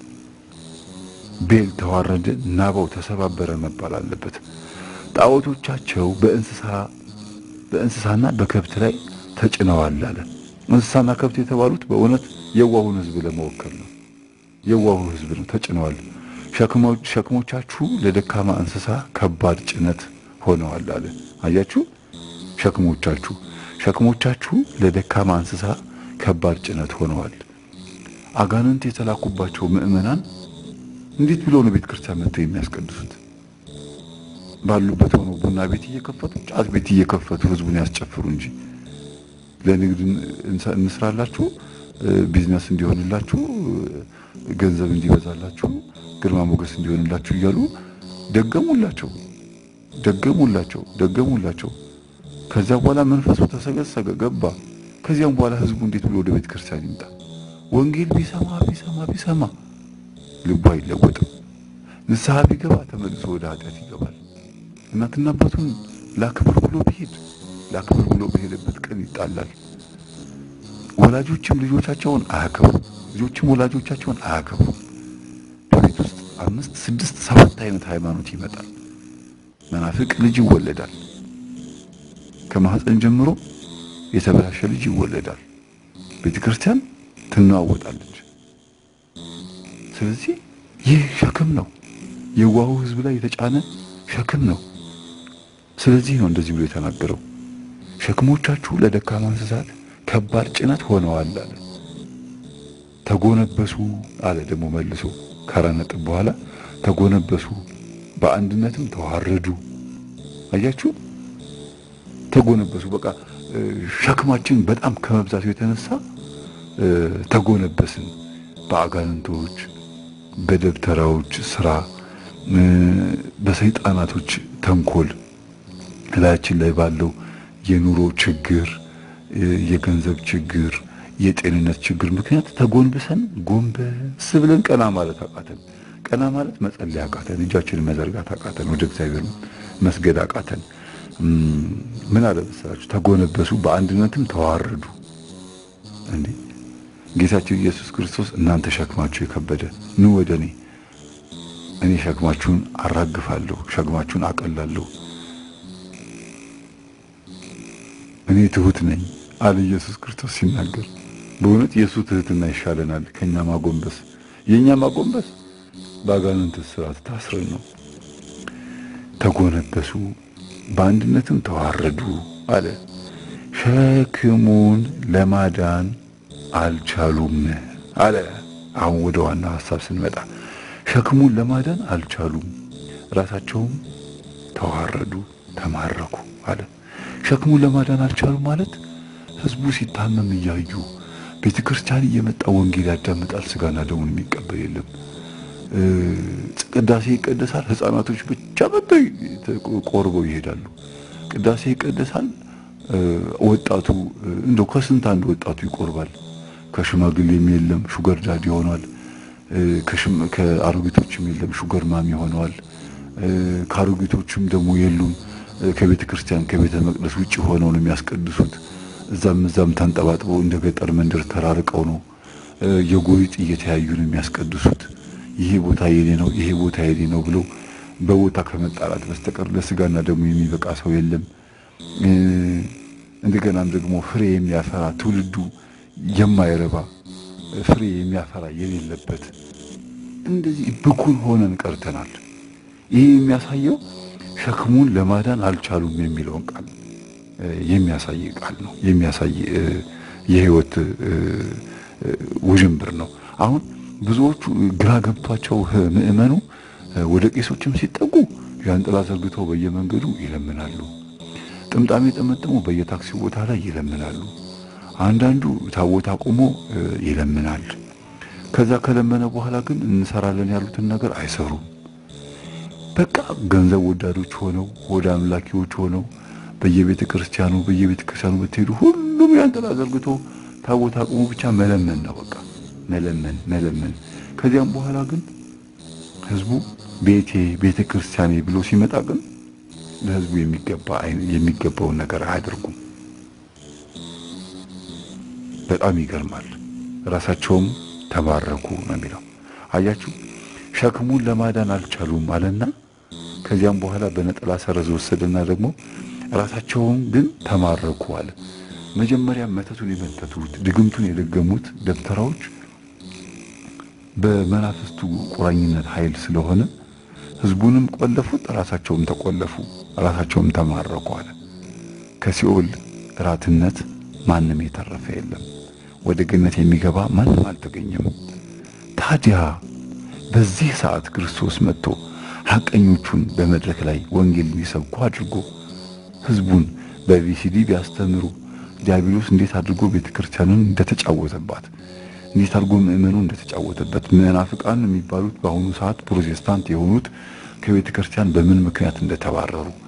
ቤል ተዋረደ፣ ናባው ተሰባበረ መባል አለበት። ጣዖቶቻቸው በእንስሳ በእንስሳና በከብት ላይ ተጭነዋል አለ። እንስሳና ከብት የተባሉት በእውነት የዋሁን ህዝብ ለመወከል ነው። የዋሁ ህዝብ ነው ተጭነዋል። ሸክሞች ሸክሞቻችሁ ለደካማ እንስሳ ከባድ ጭነት ሆነዋል አለ። አያችሁ? ሸክሞቻችሁ ሸክሞቻችሁ ለደካማ እንስሳ ከባድ ጭነት ሆነዋል። አጋንንት የተላኩባቸው ምእመናን እንዴት ብለው ነው ቤተ ክርስቲያን መጥተው የሚያስቀድሱት? ባሉበት ሆኖ ቡና ቤት እየከፈቱ ጫት ቤት እየከፈቱ ህዝቡን ያስጨፍሩ እንጂ ለንግድ እንስራላችሁ፣ ቢዝነስ እንዲሆንላችሁ፣ ገንዘብ እንዲበዛላችሁ፣ ግርማ ሞገስ እንዲሆንላችሁ እያሉ ደገሙላቸው። ደገሙላቸው ደገሙላቸው ከዛ በኋላ መንፈሱ ተሰገሰገ ገባ ከዚያም በኋላ ህዝቡ እንዴት ብሎ ወደ ቤተ ክርስቲያን ይምጣ ወንጌል ቢሰማ ቢሰማ ቢሰማ ልቡ አይለወጥም ንስሐ ቢገባ ተመልሶ ወደ ኃጢአት ይገባል እናትና አባቱን ላክብር ብሎ ቢሄድ ላክብር ብሎ በሄደበት ቀን ይጣላል ወላጆችም ልጆቻቸውን አያከብሩ ልጆችም ወላጆቻቸውን አያከብሩ በቤት ውስጥ አምስት ስድስት ሰባት አይነት ሃይማኖት ይመጣል መናፍቅ ልጅ ይወለዳል ከማህፀን ጀምሮ የተበላሸ ልጅ ይወለዳል ቤተክርስቲያን ትናወጣለች ስለዚህ ይህ ሸክም ነው የዋሁ ህዝብ ላይ የተጫነ ሸክም ነው ስለዚህ ነው እንደዚህ ብሎ የተናገረው ሸክሞቻችሁ ለደካማ እንስሳት ከባድ ጭነት ሆነዋል አለ ተጎነበሱ አለ ደግሞ መልሶ ከራነጥ በኋላ ተጎነበሱ በአንድነትም ተዋረዱ አያችሁ ተጎነበሱ በቃ ሸክማችን በጣም ከመብዛቱ የተነሳ ተጎነበስን በአጋንንቶች በደብተራዎች ስራ በሰይጣናቶች ተንኮል ላያችን ላይ ባለው የኑሮ ችግር የገንዘብ ችግር የጤንነት ችግር ምክንያት ተጎንብሰን ጎንበስ ብለን ቀና ማለት አቃተን ቀና ማለት መጸለይ አቃተን እጃችንን መዘርጋት አቃተን ወደ እግዚአብሔር መስገድ አቃተን ምን አለ መሰላችሁ ተጎነበሱ በአንድነትም ተዋረዱ እንዴ ጌታችን ኢየሱስ ክርስቶስ እናንተ ሸክማችሁ የከበደ ኑ ወደኔ እኔ ሸክማችሁን አራግፋለሁ ሸክማችሁን አቀላለሁ እኔ ትሁት ነኝ አለ ኢየሱስ ክርስቶስ ሲናገር በእውነት ኢየሱስ ትህትና ይሻለናል ከኛ ማጎንበስ የኛ ማጎንበስ ባጋንንት ስራት ታስረን ነው ተጎነበሱ በአንድነትም ተዋረዱ አለ ሸክሙን ለማዳን አልቻሉም አለ አሁን ወደ ዋና ሐሳብ ስንመጣ ሸክሙን ለማዳን አልቻሉም ራሳቸውም ተዋረዱ ተማረኩ አለ ሸክሙን ለማዳን አልቻሉም ማለት ህዝቡ ሲታመም ይያዩ ቤተክርስቲያን እየመጣ ወንጌል ያዳምጣል ስጋና ደሙን የሚቀበል የለም ቅዳሴ ይቀደሳል ህፃናቶች ብቻ መጥተው ቆርበው ይሄዳሉ ቅዳሴ ይቀደሳል ወጣቱ እንደው ከስንት አንድ ወጣቱ ይቆርባል ከሽማግሌም የለም ሹገር ዳዲ ሆኗል ከሽም ከአሮጊቶችም የለም ሹገር ማሚ ሆነዋል ከአሮጊቶችም ደግሞ የሉም ከቤተ ክርስቲያን ከቤተ መቅደስ ውጪ ሆነው ነው የሚያስቀድሱት እዛም እዛም ተንጠባጥበው እንደ ገጠር መንደር ተራርቀው ነው የጎሪጥ እየተያዩ ነው የሚያስቀድሱት ይሄ ቦታ የኔ ነው ይሄ ቦታ የኔ ነው ብለው በቦታ ከመጣላት በስተቀር ለስጋና ደሙ የሚበቃ ሰው የለም እንደገናም ደግሞ ፍሬ የሚያፈራ ትውልዱ የማይረባ ፍሬ የሚያፈራ የሌለበት እንደዚህ ብኩን ሆነን ቀርተናል ይሄ የሚያሳየው ሸክሙን ለማዳን አልቻሉም የሚለውን ቃል የሚያሳይ ቃል ነው የሚያሳይ የህይወት ውጅንብር ነው አሁን ብዙዎቹ ግራ ገብቷቸው ምእመኑ ወደ ቄሶችም ሲጠጉ ጃንጥላ ዘርግተው በየመንገዱ ይለምናሉ ጥምጣሜ ጠመጥሞ በየታክሲ ቦታ ላይ ይለምናሉ አንዳንዱ ታቦት አቆሞ ይለምናል ከዛ ከለመነ በኋላ ግን እንሰራለን ያሉትን ነገር አይሰሩም በቃ ገንዘብ ወዳዶች ሆነው ወደ አምላኪዎች ሆነው በየቤተ ክርስቲያኑ በየቤተ ክርስቲያኑ በተሄዱ ሁሉም ጃንጥላ ዘርግቶ ታቦት አቆሞ ብቻ መለመን ነው በቃ መለመን መለመን ከዚያም በኋላ ግን ህዝቡ ቤቴ ቤተ ክርስቲያኔ ብሎ ሲመጣ ግን ለህዝቡ የሚገባ የሚገባው ነገር አያደርጉም በጣም ይገርማል ራሳቸውም ተባረኩ ነው የሚለው አያችሁ ሸክሙን ለማዳን አልቻሉም አለና ከዚያም በኋላ በነጠላ ሰረዝ ወሰደና ደግሞ ራሳቸውም ግን ተማረኩ አለ መጀመሪያ መተቱን የመተቱት ድግምቱን የደገሙት ደብተራዎች በመናፍስቱ ቁራኝነት ኃይል ስለሆነ ህዝቡንም ቆለፉት ራሳቸውም ተቆለፉ ራሳቸውም ተማረኩ አለ ከሲኦል ራትነት ማንንም የተረፈ የለም ወደ ገነት የሚገባ ማንም አልተገኘም ታዲያ በዚህ ሰዓት ክርስቶስ መጥቶ ሐቀኞቹን በመድረክ ላይ ወንጌል ሊሰብኩ አድርጎ ህዝቡን በቪሲዲ ቢያስተምሩ ዲያብሎስ እንዴት አድርጎ ቤተክርስቲያንን እንደተጫወተባት እንዴት አድርጎ ምእመኑ እንደተጫወተበት መናፍቃን የሚባሉት በአሁኑ ሰዓት ፕሮቴስታንት የሆኑት ከቤተክርስቲያን በምን ምክንያት እንደተባረሩ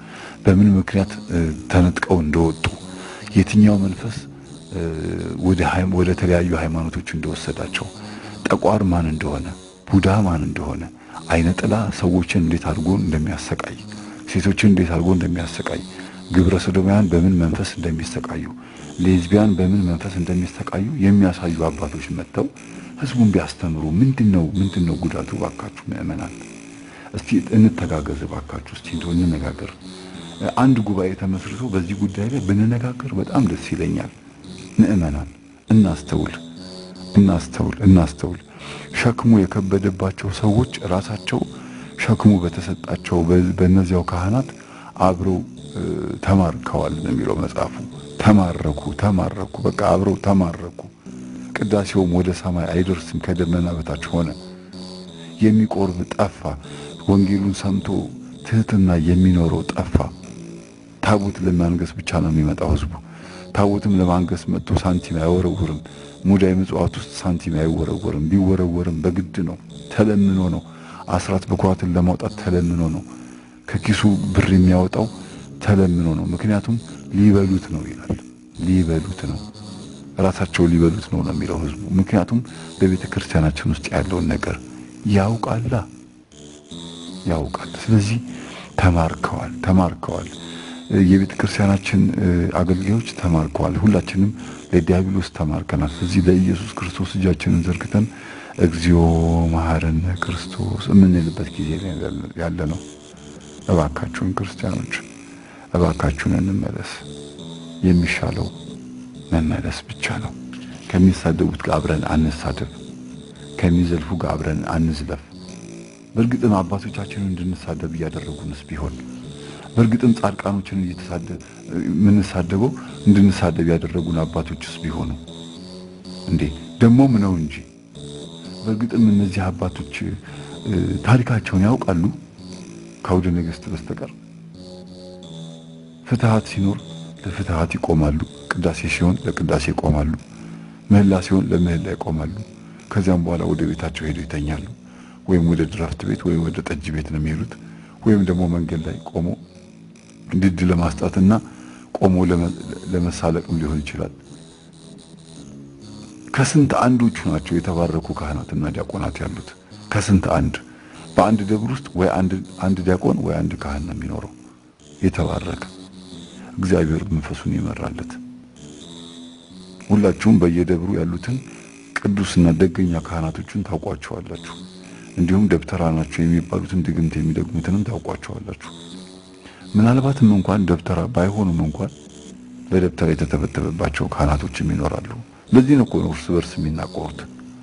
በምን ምክንያት ተነጥቀው እንደወጡ የትኛው መንፈስ ወደ ሃይም ወደ ተለያዩ ሃይማኖቶች እንደወሰዳቸው ጠቋር ማን እንደሆነ ቡዳ ማን እንደሆነ አይነ ጥላ ሰዎችን እንዴት አድርጎ እንደሚያሰቃይ ሴቶችን እንዴት አድርጎ እንደሚያሰቃይ ግብረ ሰዶማውያን በምን መንፈስ እንደሚሰቃዩ ሌዝቢያን በምን መንፈስ እንደሚሰቃዩ የሚያሳዩ አባቶች መጥተው ህዝቡን ቢያስተምሩ ምንድነው ምንድነው ጉዳቱ? ባካችሁ ምእመናን እስቲ እንተጋገዝ ባካችሁ እስቲ እንደው እንነጋገር። አንድ ጉባኤ ተመስርቶ በዚህ ጉዳይ ላይ ብንነጋገር በጣም ደስ ይለኛል። ምእመናን እናስተውል እናስተውል እናስተውል። ሸክሙ የከበደባቸው ሰዎች ራሳቸው ሸክሙ በተሰጣቸው በእነዚያው ካህናት አብረው ተማርከዋል ነው የሚለው መጽሐፉ። ተማረኩ ተማረኩ በቃ አብረው ተማረኩ። ቅዳሴውም ወደ ሰማይ አይደርስም ከደመና በታች ሆነ። የሚቆርብ ጠፋ። ወንጌሉን ሰምቶ ትህትና የሚኖረው ጠፋ። ታቦት ለማንገስ ብቻ ነው የሚመጣው ህዝቡ። ታቦትም ለማንገስ መጥቶ ሳንቲም አይወረውርም። ሙዳይ ምጽዋት ውስጥ ሳንቲም አይወረውርም። ቢወረወርም በግድ ነው፣ ተለምኖ ነው። አስራት በኩራትን ለማውጣት ተለምኖ ነው። ከኪሱ ብር የሚያወጣው ተለምኖ ነው። ምክንያቱም ሊበሉት ነው ይላል። ሊበሉት ነው ራሳቸው ሊበሉት ነው ነው የሚለው ህዝቡ። ምክንያቱም በቤተ ክርስቲያናችን ውስጥ ያለውን ነገር ያውቃል ያውቃል። ስለዚህ ተማርከዋል ተማርከዋል። የቤተ ክርስቲያናችን አገልጋዮች ተማርከዋል። ሁላችንም ለዲያብሎስ ተማርከናል። ስለዚህ ለኢየሱስ ክርስቶስ እጃችንን ዘርግተን እግዚኦ መሐረነ ክርስቶስ የምንልበት ጊዜ ያለ ነው። እባካችሁን ክርስቲያኖች እባካችሁን እንመለስ። የሚሻለው መመለስ ብቻ ነው። ከሚሳደቡት ጋር አብረን አንሳደብ። ከሚዘልፉ ጋር አብረን አንዝለፍ። በእርግጥም አባቶቻችንን እንድንሳደብ እያደረጉንስ ቢሆን በእርግጥም ጻድቃኖችን እየተሳደብ ምን ሳደበው እንድንሳደብ ያደረጉን አባቶችስ ቢሆኑ እንዴ ደሞም ነው እንጂ በእርግጥም እነዚህ አባቶች ታሪካቸውን ያውቃሉ ከአውደ ነገሥት በስተቀር? ፍትሃት ሲኖር ለፍትሃት ይቆማሉ። ቅዳሴ ሲሆን ለቅዳሴ ይቆማሉ። ምህላ ሲሆን ለምህላ ይቆማሉ። ከዚያም በኋላ ወደ ቤታቸው ሄደው ይተኛሉ። ወይም ወደ ድራፍት ቤት ወይ ወደ ጠጅ ቤት ነው የሚሄዱት። ወይም ደግሞ መንገድ ላይ ቆሞ ድድ ለማስጣትና ቆሞ ለመሳለቅም ሊሆን ይችላል። ከስንት አንዶቹ ናቸው የተባረኩ ካህናትና ዲያቆናት ያሉት። ከስንት አንድ በአንድ ደብር ውስጥ ወይ አንድ አንድ ዲያቆን ወይ አንድ ካህን ነው የሚኖረው የተባረከ እግዚአብሔር መንፈሱን ይመራለት። ሁላችሁም በየደብሩ ያሉትን ቅዱስና ደገኛ ካህናቶችን ታውቋቸዋላችሁ። እንዲሁም ደብተራ ናቸው የሚባሉትን ድግምት የሚደግሙትንም ታውቋቸዋላችሁ። ምናልባትም እንኳን ደብተራ ባይሆኑም እንኳን በደብተራ የተተበተበባቸው ካህናቶችም ይኖራሉ። ለዚህ ነው እርስ በርስ የሚናቆሩት።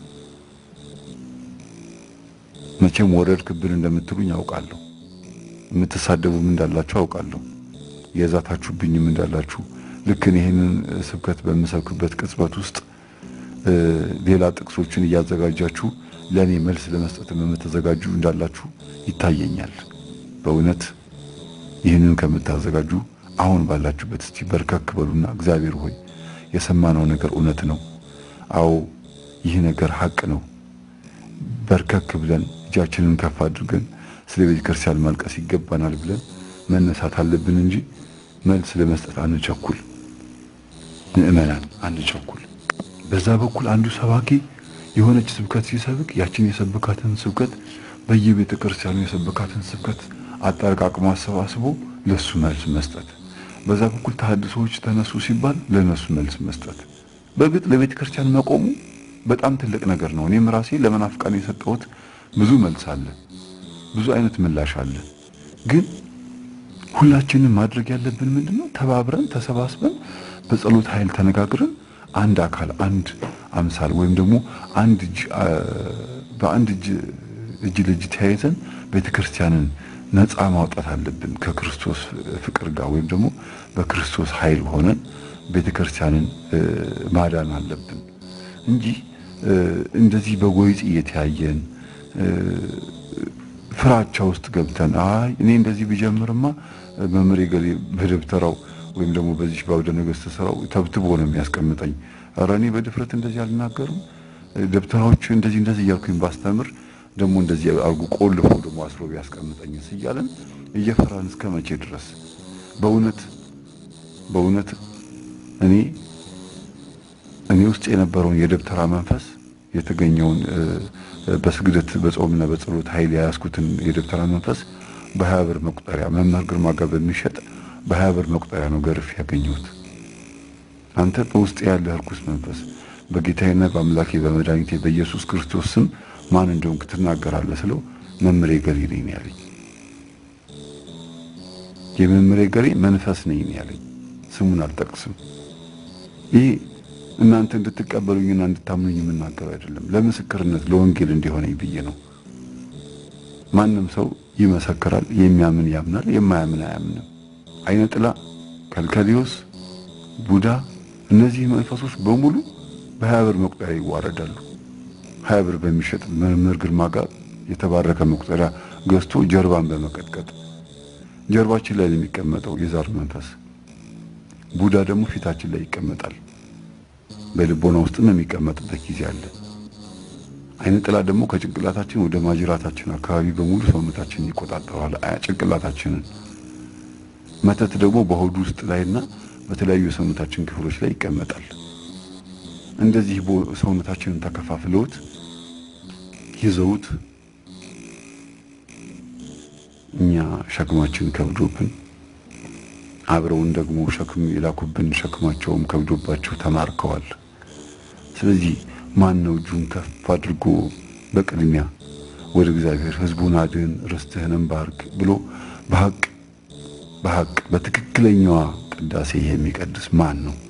መቼም ወረድክብን እንደምትሉኝ አውቃለሁ። የምትሳደቡም እንዳላችሁ አውቃለሁ። የዛታችሁብኝም እንዳላችሁ ልክ ይሄንን ስብከት በመሰብክበት ቅጽበት ውስጥ ሌላ ጥቅሶችን እያዘጋጃችሁ ለኔ መልስ ለመስጠት የምትዘጋጁ እንዳላችሁ ይታየኛል። በእውነት ይህንን ከምታዘጋጁ አሁን ባላችሁበት እስቲ በርከክ በሉና እግዚአብሔር ሆይ የሰማነው ነገር እውነት ነው፣ አዎ ይህ ነገር ሐቅ ነው፣ በርከክ ብለን እጃችንን ከፍ አድርገን ስለ ቤተ ክርስቲያን ማልቀስ ይገባናል ብለን መነሳት አለብን እንጂ መልስ ለመስጠት አንቸኩል። ምእመናን አንቸኩል። በዛ በኩል አንዱ ሰባኪ የሆነች ስብከት ሲሰብክ ያችን የሰበካትን ስብከት በየቤተ ክርስቲያኑ የሰበካትን ስብከት አጣርቃቅሞ አሰባስቦ ለሱ መልስ መስጠት። በዛ በኩል ተሐድሶዎች ተነሱ ሲባል ለነሱ መልስ መስጠት። በግጥ ለቤተ ክርስቲያን መቆሙ በጣም ትልቅ ነገር ነው። እኔም ራሴ ለመናፍቃን የሰጠሁት ብዙ መልስ አለ፣ ብዙ አይነት ምላሽ አለ። ግን ሁላችንም ማድረግ ያለብን ምንድነው? ተባብረን ተሰባስበን በጸሎት ኃይል ተነጋግረን አንድ አካል አንድ አምሳል ወይም ደግሞ አንድ በአንድ እጅ እጅ ለእጅ ተያይዘን ቤተክርስቲያንን ነፃ ማውጣት አለብን ከክርስቶስ ፍቅር ጋር ወይም ደግሞ በክርስቶስ ኃይል ሆነን ቤተክርስቲያንን ማዳን አለብን እንጂ እንደዚህ በጎይጽ እየተያየን ፍራቻ ውስጥ ገብተን አይ እኔ እንደዚህ ቢጀምርማ መምሬ ገሌ በደብተራው ወይም ደግሞ በዚህ ባውደ ነገሥት ሰራው ተብትቦ ነው የሚያስቀምጠኝ፣ ኧረ እኔ በድፍረት እንደዚህ አልናገርም፣ ደብተራዎች እንደዚህ እንደዚህ ያልኩኝ ባስተምር ደግሞ እንደዚህ አርጉ ቆልፎ ደግሞ አስሮ ቢያስቀምጠኝ ሲያለን እየፈራን እስከ መቼ ድረስ? በእውነት በእውነት እኔ እኔ ውስጥ የነበረውን የደብተራ መንፈስ የተገኘውን በስግደት በጾምና በጸሎት ኃይል ያስኩትን የደብተራ መንፈስ በሀያ ብር መቁጠሪያ መምህር ግርማ ጋር በሚሸጥ በሀያ ብር መቁጠሪያ ነው ገርፍ ያገኘሁት። አንተ በውስጥ ያለ ርኩስ መንፈስ በጌታዬና በአምላኬ በመድኃኒቴ በኢየሱስ ክርስቶስ ስም ማን እንደሆንክ ትናገራለህ ስለው መምሬ ገሪ ነኝ ያለኝ። የመምሬ ገሪ መንፈስ ነኝ ያለኝ። ስሙን አልጠቅስም። ይህ እናንተ እንድትቀበሉኝና እንድታምኑኝ የምናገር አይደለም፣ ለምስክርነት ለወንጌል እንዲሆነኝ ብዬ ነው። ማንም ሰው ይመሰክራል፣ የሚያምን ያምናል፣ የማያምን አያምንም። አይነ ጥላ፣ ከልከሊዮስ፣ ቡዳ እነዚህ መንፈሶች በሙሉ በሀያ ብር መቁጠሪያ ይዋረዳሉ። ሀያ ብር በሚሸጥ መምህር ግርማ ጋር የተባረከ መቁጠሪያ ገዝቶ ጀርባን በመቀጥቀጥ ጀርባችን ላይ የሚቀመጠው የዛር መንፈስ፣ ቡዳ ደግሞ ፊታችን ላይ ይቀመጣል። በልቦና ውስጥም የሚቀመጥበት ጊዜ አለ። አይነ ጥላ ደግሞ ከጭንቅላታችን ወደ ማጅራታችን አካባቢ በሙሉ ሰውነታችንን ይቆጣጠራል፣ ጭንቅላታችንን። መተት ደግሞ በሆድ ውስጥ ላይና በተለያዩ የሰውነታችን ክፍሎች ላይ ይቀመጣል። እንደዚህ ሰውነታችንን ተከፋፍለውት ይዘውት እኛ ሸክማችን ከብዶብን አብረውን ደግሞ ሸክም ይላኩብን ሸክማቸውም ከብዶባቸው ተማርከዋል። ስለዚህ ማን ነው እጁን ከፍ አድርጎ በቅድሚያ ወደ እግዚአብሔር ሕዝቡን አድን ርስትህንም ባርክ ብሎ በሐቅ በሐቅ በትክክለኛዋ ቅዳሴ የሚቀድስ ማን ነው?